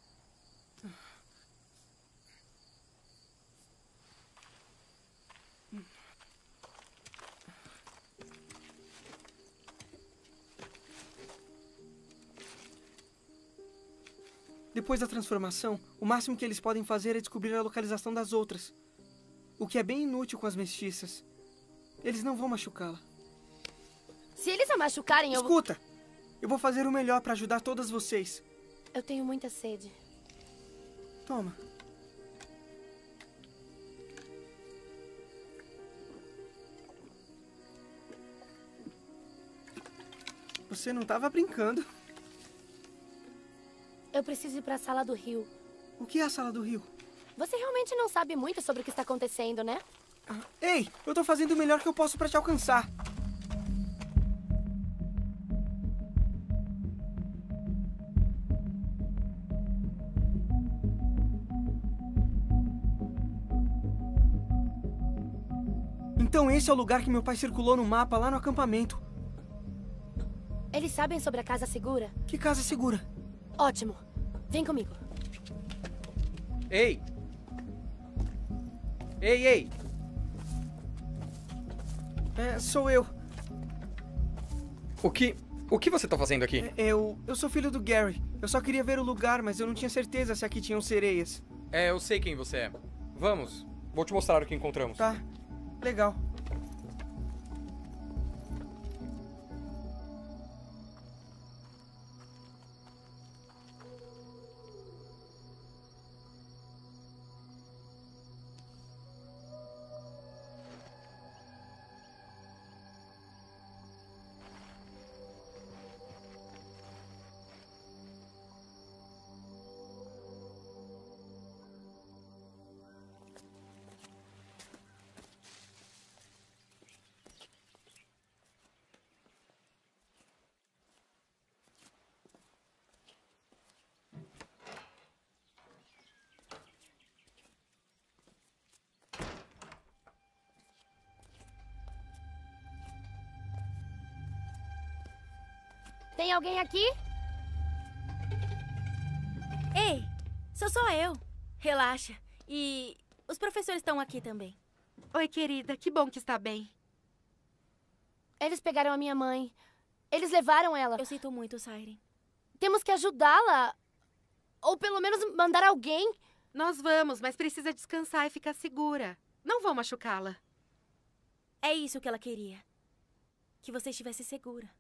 Depois da transformação, o máximo que eles podem fazer é descobrir a localização das outras. O que é bem inútil com as mestiças. Eles não vão machucá-la. Se eles a machucarem, eu... Escuta! Eu vou fazer o melhor pra ajudar todas vocês. Eu tenho muita sede. Toma. Você não estava brincando. Eu preciso ir para a sala do rio. O que é a sala do rio? Você realmente não sabe muito sobre o que está acontecendo, né? Ah, ei, eu tô fazendo o melhor que eu posso para te alcançar. Então esse é o lugar que meu pai circulou no mapa lá no acampamento. Eles sabem sobre a casa segura? Que casa segura? Ótimo. Vem comigo. Ei! Ei, ei! É, sou eu. O que... O que você tá fazendo aqui? É, eu... Eu sou filho do Gary. Eu só queria ver o lugar, mas eu não tinha certeza se aqui tinham sereias. É, eu sei quem você é. Vamos. Vou te mostrar o que encontramos. Tá. Legal. Tem alguém aqui? Ei, sou só eu. Relaxa. E os professores estão aqui também. Oi, querida. Que bom que está bem. Eles pegaram a minha mãe. Eles levaram ela. Eu sinto muito, Siren. Temos que ajudá-la. Ou pelo menos mandar alguém. Nós vamos, mas precisa descansar e ficar segura. Não vão machucá-la. É isso que ela queria. Que você estivesse segura.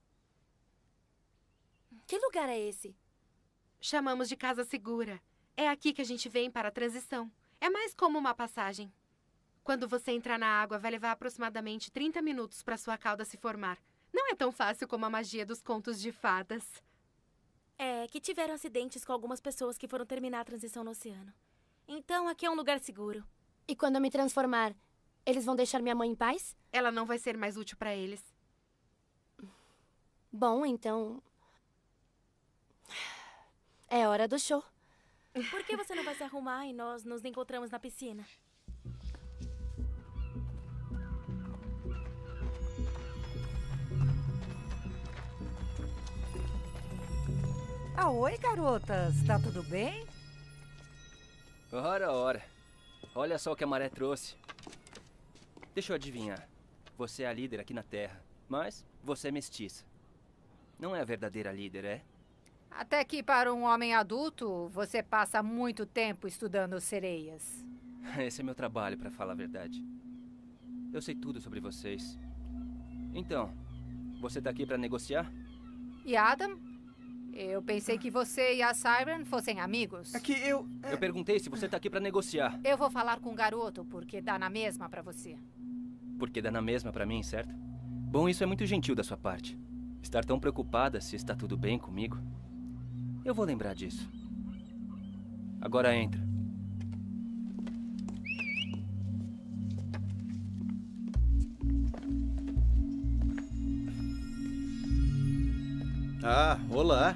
Que lugar é esse? Chamamos de casa segura. É aqui que a gente vem para a transição. É mais como uma passagem. Quando você entrar na água, vai levar aproximadamente trinta minutos para sua cauda se formar. Não é tão fácil como a magia dos contos de fadas. É que tiveram acidentes com algumas pessoas que foram terminar a transição no oceano. Então, aqui é um lugar seguro. E quando eu me transformar, eles vão deixar minha mãe em paz? Ela não vai ser mais útil para eles. Bom, então... É hora do show. Por que você não vai se arrumar e nós nos encontramos na piscina? Ah, oi, garotas. Tá tudo bem? Ora, ora. Olha só o que a maré trouxe. Deixa eu adivinhar. Você é a líder aqui na Terra, mas você é mestiça. Não é a verdadeira líder, é? Até que para um homem adulto, você passa muito tempo estudando sereias. Esse é meu trabalho, pra falar a verdade. Eu sei tudo sobre vocês. Então, você tá aqui pra negociar? E Adam? Eu pensei que você e a Siren fossem amigos. É que eu... Eu perguntei se você tá aqui pra negociar. Eu vou falar com o garoto, porque dá na mesma pra você. Porque dá na mesma pra mim, certo? Bom, isso é muito gentil da sua parte. Estar tão preocupada se está tudo bem comigo. Eu vou lembrar disso. Agora entra. Ah, olá.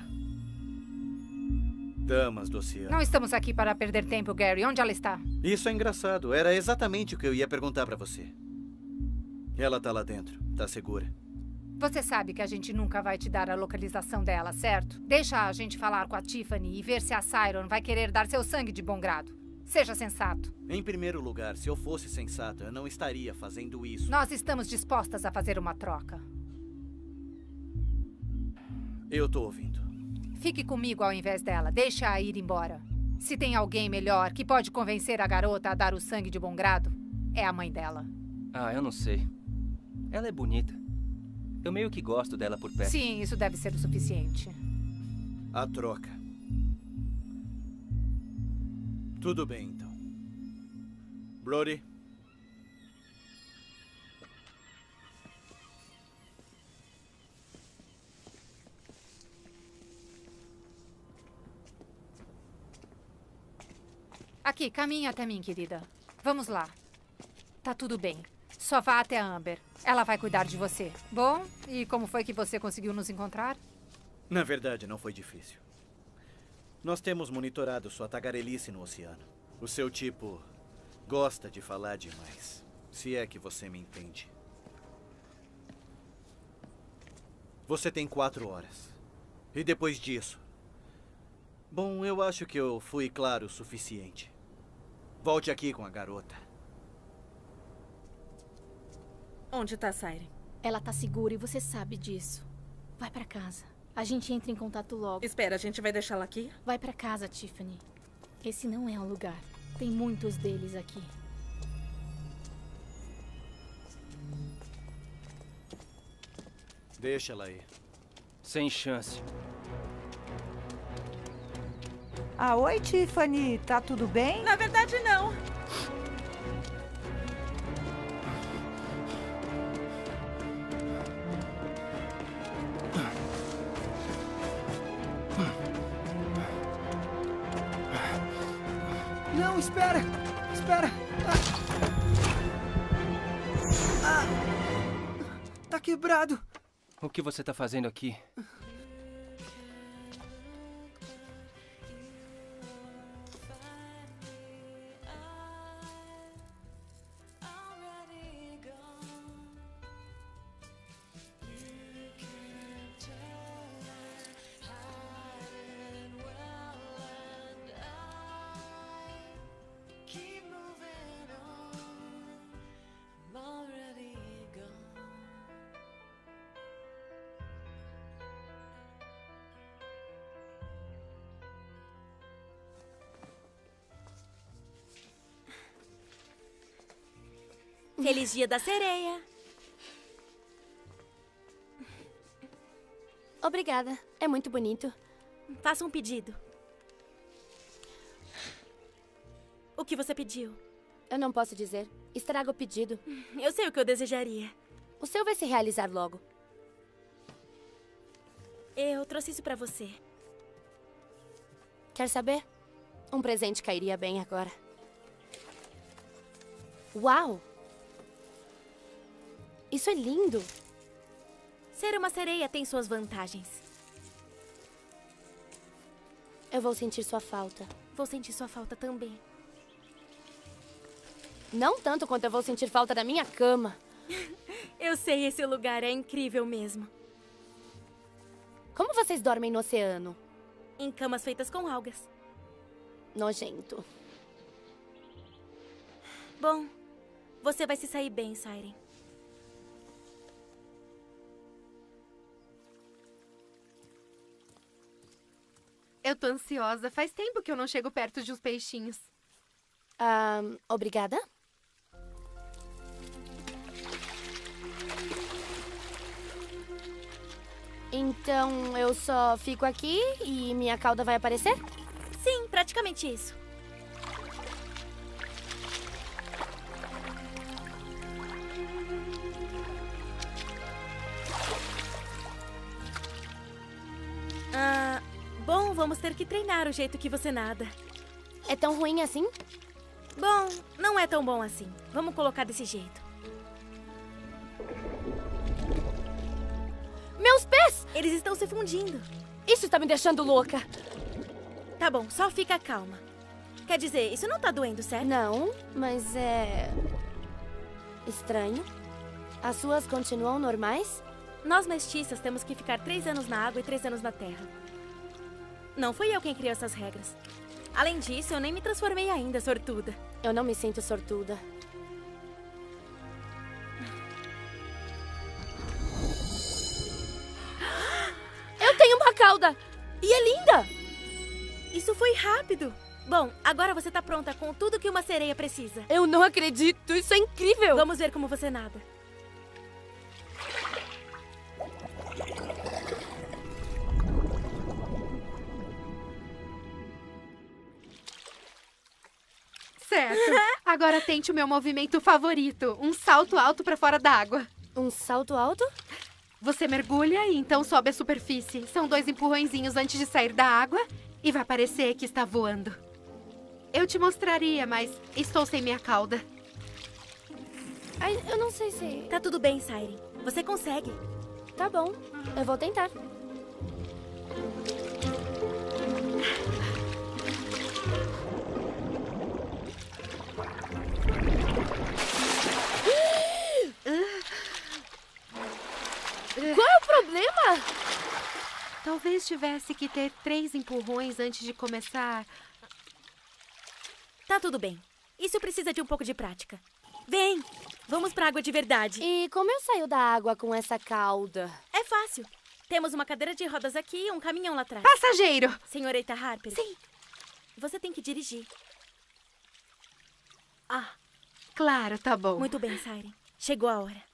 Damas do oceano. Não estamos aqui para perder tempo, Gary. Onde ela está? Isso é engraçado. Era exatamente o que eu ia perguntar pra você. Ela tá lá dentro. Tá segura. Você sabe que a gente nunca vai te dar a localização dela, certo? Deixa a gente falar com a Tiffany e ver se a Siren vai querer dar seu sangue de bom grado. Seja sensato. Em primeiro lugar, se eu fosse sensato, eu não estaria fazendo isso. Nós estamos dispostas a fazer uma troca. Eu tô ouvindo. Fique comigo ao invés dela. Deixa-a ir embora. Se tem alguém melhor que pode convencer a garota a dar o sangue de bom grado, é a mãe dela. Ah, eu não sei. Ela é bonita. Eu meio que gosto dela por perto. Sim, isso deve ser o suficiente. A troca. Tudo bem, então. Brody. Aqui, caminha até mim, querida. Vamos lá. Tá tudo bem. Só vá até a Amber. Ela vai cuidar de você. Bom, e como foi que você conseguiu nos encontrar? Na verdade, não foi difícil. Nós temos monitorado sua tagarelice no oceano. O seu tipo gosta de falar demais. Se é que você me entende. Você tem quatro horas. E depois disso... Bom, eu acho que eu fui claro o suficiente. Volte aqui com a garota. Onde tá a Siren? Ela tá segura e você sabe disso. Vai pra casa. A gente entra em contato logo. Espera, a gente vai deixá-la aqui? Vai pra casa, Tiffany. Esse não é o lugar. Tem muitos deles aqui. Deixa ela aí. Sem chance. Ah, oi, Tiffany. Tá tudo bem? Na verdade, não. Não, espera! Espera! Ah. Ah. Tá quebrado! O que você tá fazendo aqui? Feliz Dia da Sereia. Obrigada. É muito bonito. Faça um pedido. O que você pediu? Eu não posso dizer. Estraga o pedido. Eu sei o que eu desejaria. O seu vai se realizar logo. Eu trouxe isso pra você. Quer saber? Um presente cairia bem agora. Uau! Isso é lindo! Ser uma sereia tem suas vantagens. Eu vou sentir sua falta. Vou sentir sua falta também. Não tanto quanto eu vou sentir falta da minha cama. Eu sei, esse lugar é incrível mesmo. Como vocês dormem no oceano? Em camas feitas com algas. Nojento. Bom, você vai se sair bem, Siren. Eu tô ansiosa. Faz tempo que eu não chego perto de uns peixinhos. Ah, obrigada. Então eu só fico aqui e minha cauda vai aparecer? Sim, praticamente isso. Ah, bom, vamos ter que treinar o jeito que você nada. É tão ruim assim? Bom, não é tão bom assim. Vamos colocar desse jeito. Meus pés! Eles estão se fundindo. Isso está me deixando louca. Tá bom, só fica calma. Quer dizer, isso não tá doendo, certo? Não, mas é... estranho. As suas continuam normais? Nós mestiças temos que ficar três anos na água e três anos na terra. Não fui eu quem criou essas regras. Além disso, eu nem me transformei ainda, sortuda. Eu não me sinto sortuda. Eu tenho uma cauda! E é linda! Isso foi rápido. Bom, agora você tá pronta com tudo que uma sereia precisa. Eu não acredito, isso é incrível! Vamos ver como você nada. Certo. Agora tente o meu movimento favorito. Um salto alto pra fora da água. Um salto alto? Você mergulha e então sobe a superfície. São dois empurrõezinhos antes de sair da água e vai parecer que está voando. Eu te mostraria, mas estou sem minha cauda. Ai, eu não sei se... Tá tudo bem, Siren. Você consegue. Tá bom. Eu vou tentar. Qual é o problema? Talvez tivesse que ter três empurrões antes de começar. Tá tudo bem. Isso precisa de um pouco de prática. Vem, vamos pra água de verdade. E como eu saio da água com essa cauda? É fácil. Temos uma cadeira de rodas aqui e um caminhão lá atrás. Passageiro! Senhorita Harper? Sim. Você tem que dirigir. Ah, claro, tá bom. Muito bem, Siren. Chegou a hora.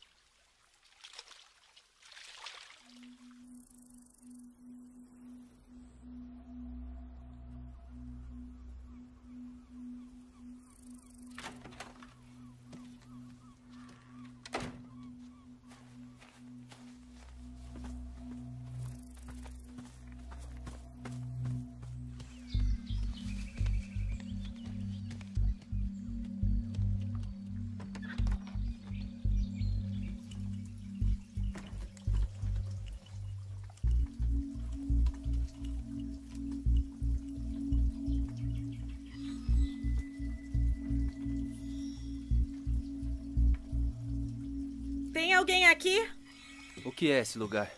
Tem alguém aqui? O que é esse lugar?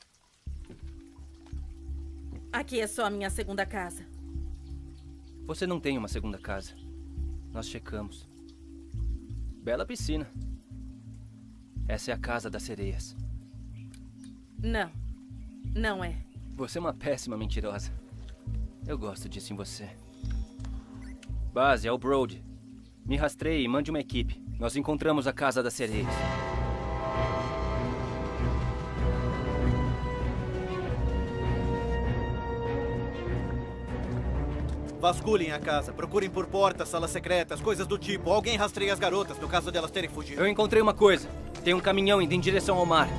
Aqui é só a minha segunda casa. Você não tem uma segunda casa. Nós checamos. Bela piscina. Essa é a casa das sereias. Não. Não é. Você é uma péssima mentirosa. Eu gosto disso em você. Base, é o Brody. Me rastreie e mande uma equipe. Nós encontramos a casa das sereias. Vasculhem a casa, procurem por portas, salas secretas, coisas do tipo. Alguém rastreia as garotas, no caso delas terem fugido. Eu encontrei uma coisa. Tem um caminhão indo em direção ao mar.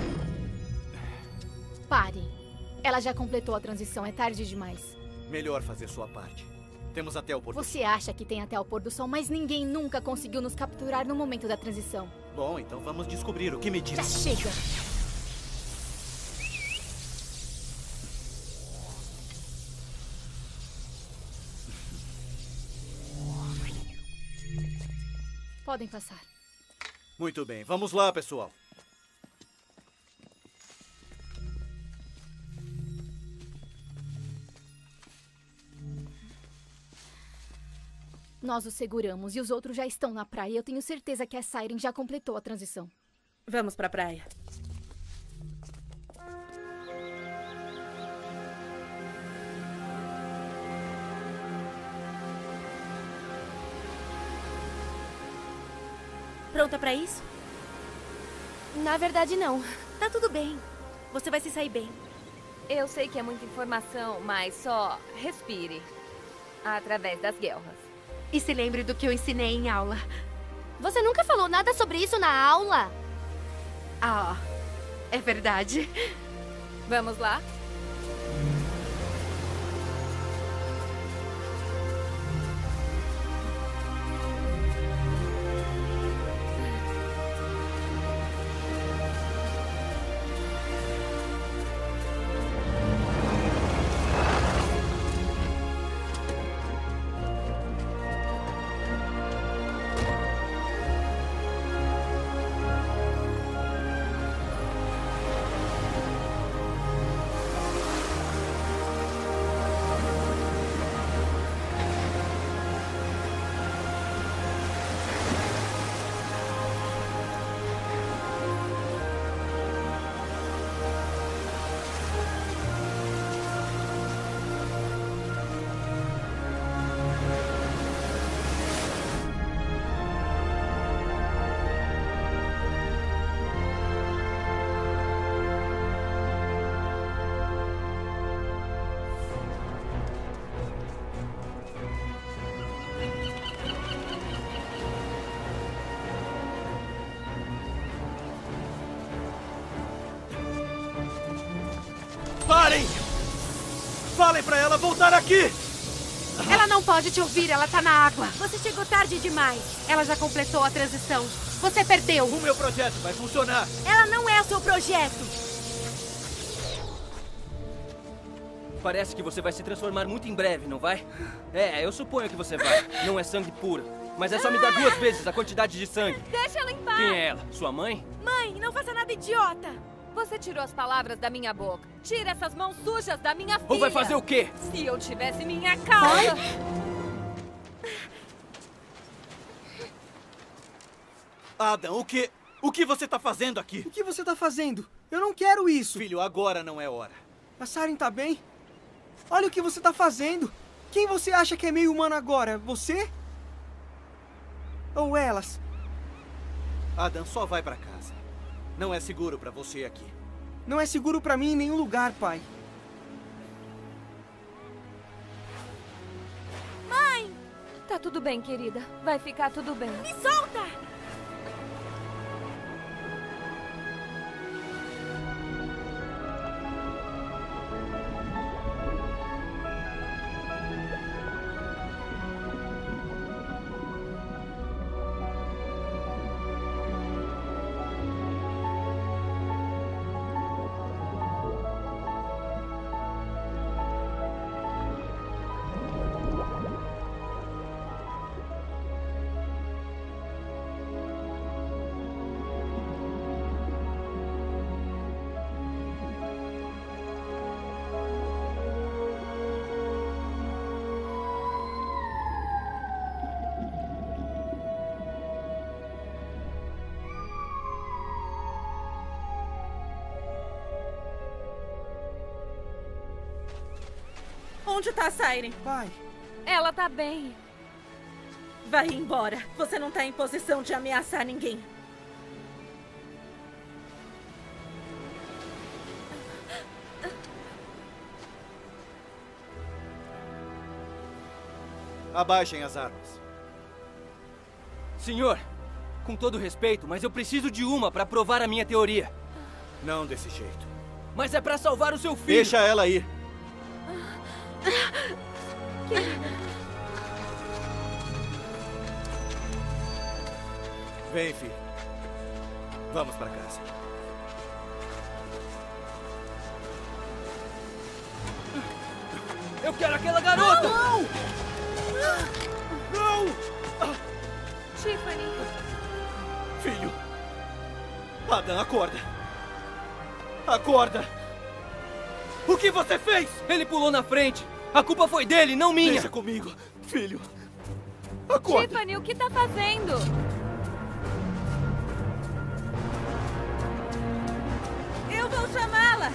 Pare. Ela já completou a transição, é tarde demais. Melhor fazer sua parte. Temos até o pôr do sol. Você acha que tem até o pôr do sol, mas ninguém nunca conseguiu nos capturar no momento da transição. Bom, então vamos descobrir o que me diz. Já chega! Podem passar. Muito bem, vamos lá, pessoal. Nós os seguramos e os outros já estão na praia. Eu tenho certeza que a Siren já completou a transição. Vamos pra praia. Pronta pra isso? Na verdade, não. Tá tudo bem. Você vai se sair bem. Eu sei que é muita informação, mas só respire. Através das guelras. E se lembre do que eu ensinei em aula. Você nunca falou nada sobre isso na aula? Ah, é verdade. Vamos lá? Parem! Falem pra ela voltar aqui! Ela não pode te ouvir, ela tá na água. Você chegou tarde demais. Ela já completou a transição. Você perdeu. O meu projeto vai funcionar. Ela não é o seu projeto. Parece que você vai se transformar muito em breve, não vai? É, eu suponho que você vai. Não é sangue puro. Mas é só me dar duas vezes a quantidade de sangue. Deixa ela em paz. Quem é ela? Sua mãe? Mãe, não faça nada idiota. Você tirou as palavras da minha boca. Tira essas mãos sujas da minha filha. Ou vai fazer o quê? Se eu tivesse minha causa. Adam, o que... O que você tá fazendo aqui? O que você tá fazendo? Eu não quero isso. Filho, agora não é hora. A Siren tá bem? Olha o que você tá fazendo. Quem você acha que é meio humano agora? Você? Ou elas? Adam, só vai pra casa. Não é seguro pra você aqui. Não é seguro pra mim em nenhum lugar, pai. Mãe! Tá tudo bem, querida. Vai ficar tudo bem. Me solta! Onde tá a Siren? Pai. Ela tá bem. Vai embora. Você não tá em posição de ameaçar ninguém. Abaixem as armas. Senhor, com todo respeito, mas eu preciso de uma pra provar a minha teoria. Não desse jeito. Mas é pra salvar o seu filho. Deixa ela ir. Vem, filho. Vamos pra casa. Eu quero aquela garota! Não! Não! Tiffany. Filho! Adam, acorda! Acorda! O que você fez? Ele pulou na frente! A culpa foi dele, não minha! Deixa comigo, filho! Acorda! Tiffany, o que tá fazendo? Eu vou chamá-la!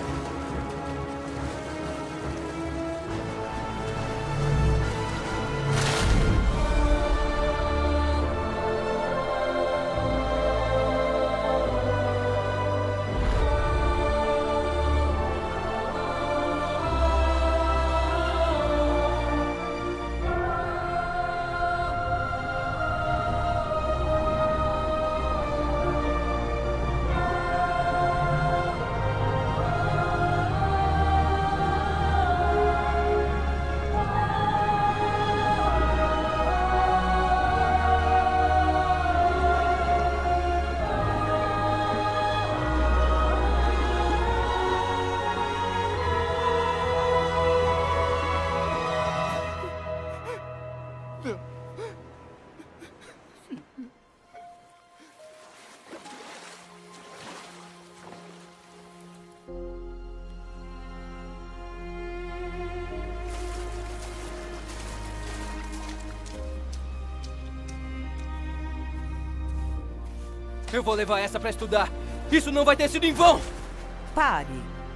Eu vou levar essa pra estudar. Isso não vai ter sido em vão! Pare.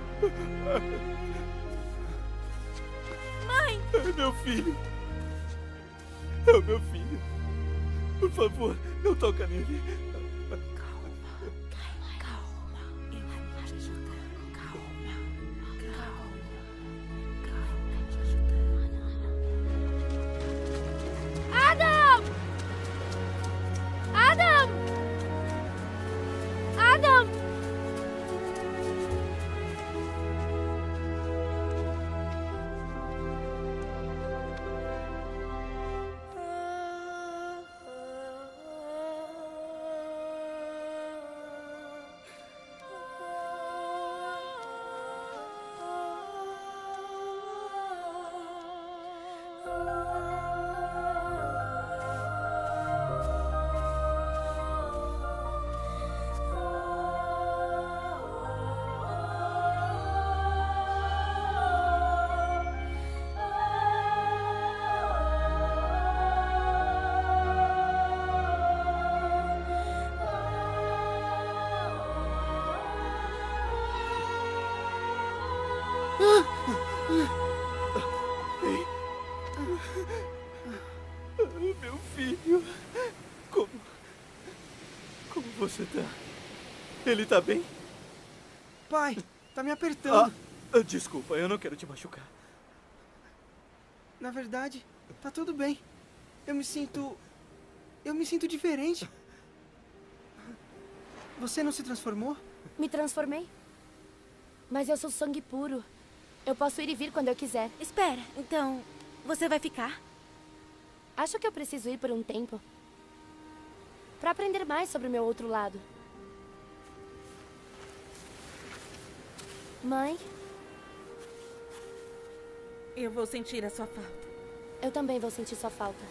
Mãe! É meu filho. É o meu filho. Por favor, não toca nele. Adam! Adam! Adam! Meu filho. Como. Como você tá? Ele tá bem? Pai, tá me apertando. Ah, desculpa, eu não quero te machucar. Na verdade, tá tudo bem. Eu me sinto. Eu me sinto diferente. Você não se transformou? Me transformei. Mas eu sou sangue puro. Eu posso ir e vir quando eu quiser. Espera, então, você vai ficar? Acho que eu preciso ir por um tempo. Pra aprender mais sobre o meu outro lado. Mãe? Eu vou sentir a sua falta. Eu também vou sentir sua falta.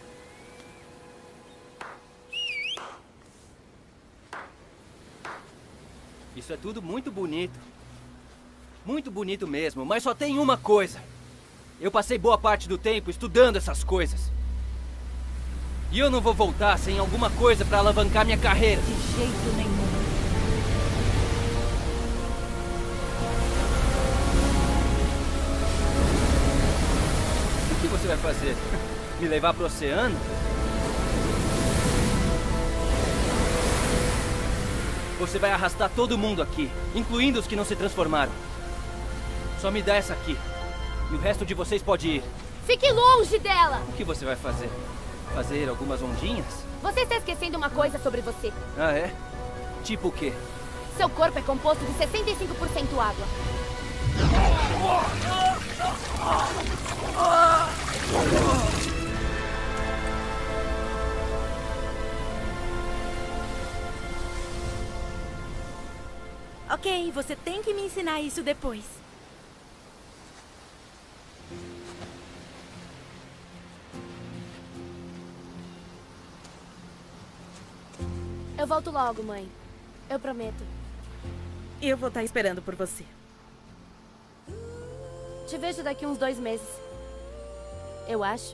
Isso é tudo muito bonito. Muito bonito mesmo, mas só tem uma coisa. Eu passei boa parte do tempo estudando essas coisas. E eu não vou voltar sem alguma coisa pra alavancar minha carreira. De jeito nenhum. O que você vai fazer? Me levar pro oceano? Você vai arrastar todo mundo aqui, incluindo os que não se transformaram. Só me dá essa aqui. E o resto de vocês pode ir. Fique longe dela! O que você vai fazer? Fazer algumas ondinhas? Você está esquecendo uma coisa sobre você. Ah, é? Tipo o quê? Seu corpo é composto de sessenta e cinco por cento água. Ok, você tem que me ensinar isso depois. Eu volto logo, mãe. Eu prometo. Eu vou estar esperando por você. Te vejo daqui uns dois meses. Eu acho.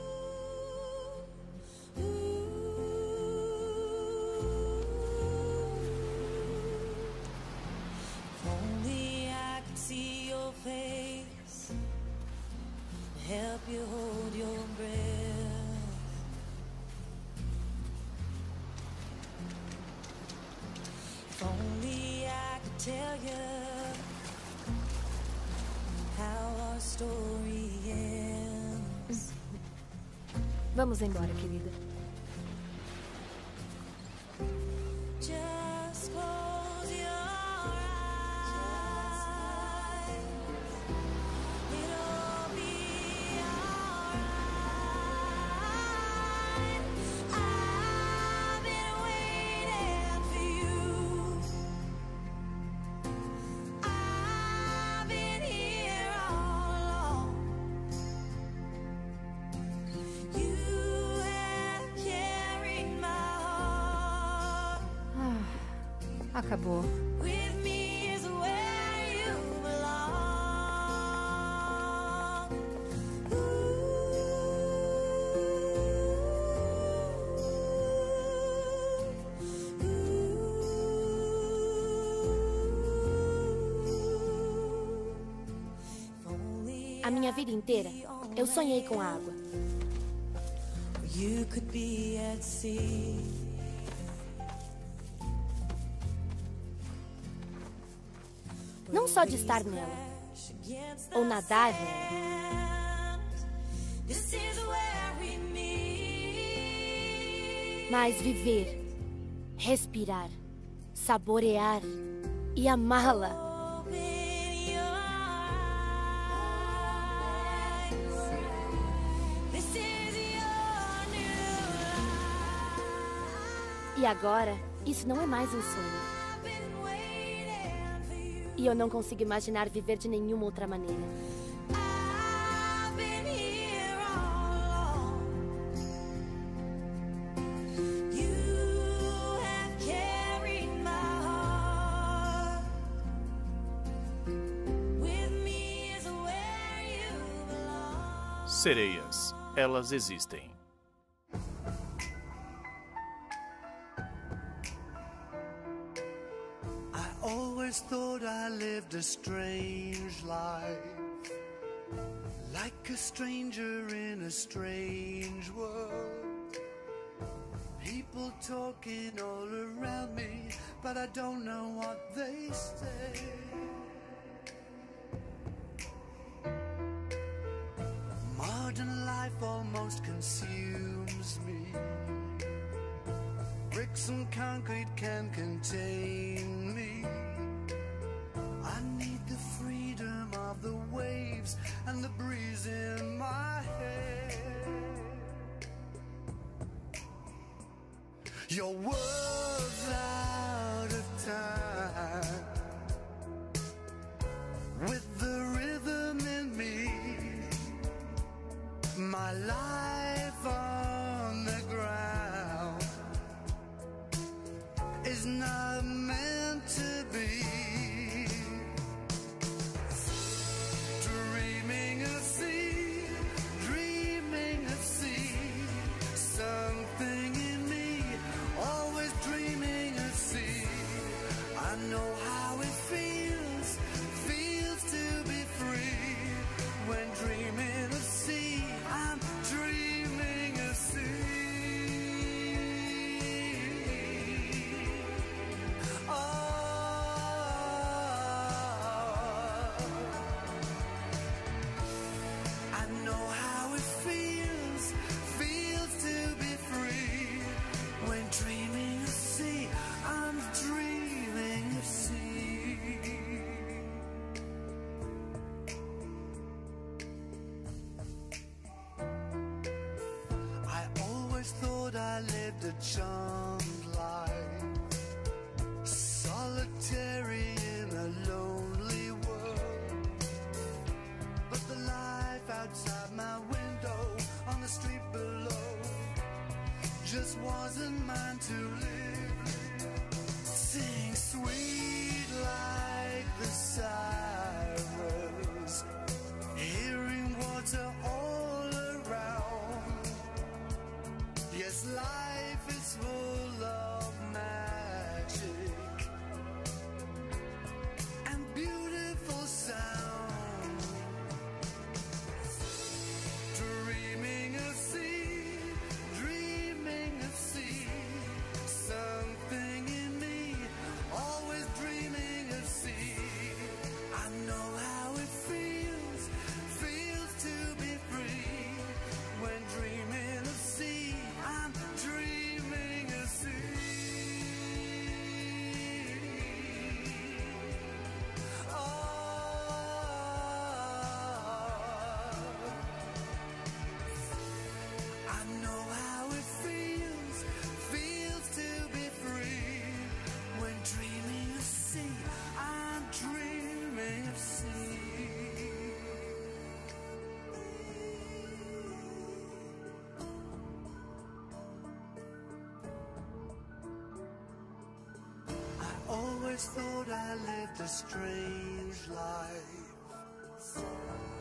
Only I could see your face, help you hold your breath. If only I could tell you how our story ends. Vamos embora, querida. Just close your eyes. It'll be alright. I've been waiting for you. I've been here all along. You have carried my heart. Acabou. With me is where you belong. A minha vida inteira, eu sonhei com água. You could be at sea. Não só de estar nela, ou nadar nela, This is where we meet. mas viver, respirar, saborear e amá-la. This is your new E agora, isso não é mais um sonho. E eu não consigo imaginar viver de nenhuma outra maneira. I've been here all along. You have carried my heart. With me is where you belong. Sereias, elas existem. I always thought I lived a strange life, like a stranger in a strange world. People talking all around me, but I don't know what they say. Modern life almost consumes me. Bricks and concrete can contain me. I need the freedom of the waves and the breeze in my hair. Your world's out of time. With the rhythm in me, my life on the ground is not meant to be. Dreaming of sea, dreaming of sea, something in me, always dreaming of sea. I know how it feels, feels to be free. When dreaming of sea, I'm dreaming of sea. I know how it feels, feels to be free. When dreaming of sea, I'm dreaming of sea. I always thought I lived a charmed life, solitary in a lonely world. But the life outside my window, on the street below, just wasn't mine to live. Sing sweet like the sirens, hearing water all around. Yes, life is full of magic and beautiful sound. Dreaming of sea, dreaming of sea, something in me, always dreaming of sea. I know how it feels, feels to be free. When dreaming of sea, I'm dreaming of sea. I know how it feels, feels to be free. When dreaming of sea, I'm dreaming of sea. I always thought I lived a strange life.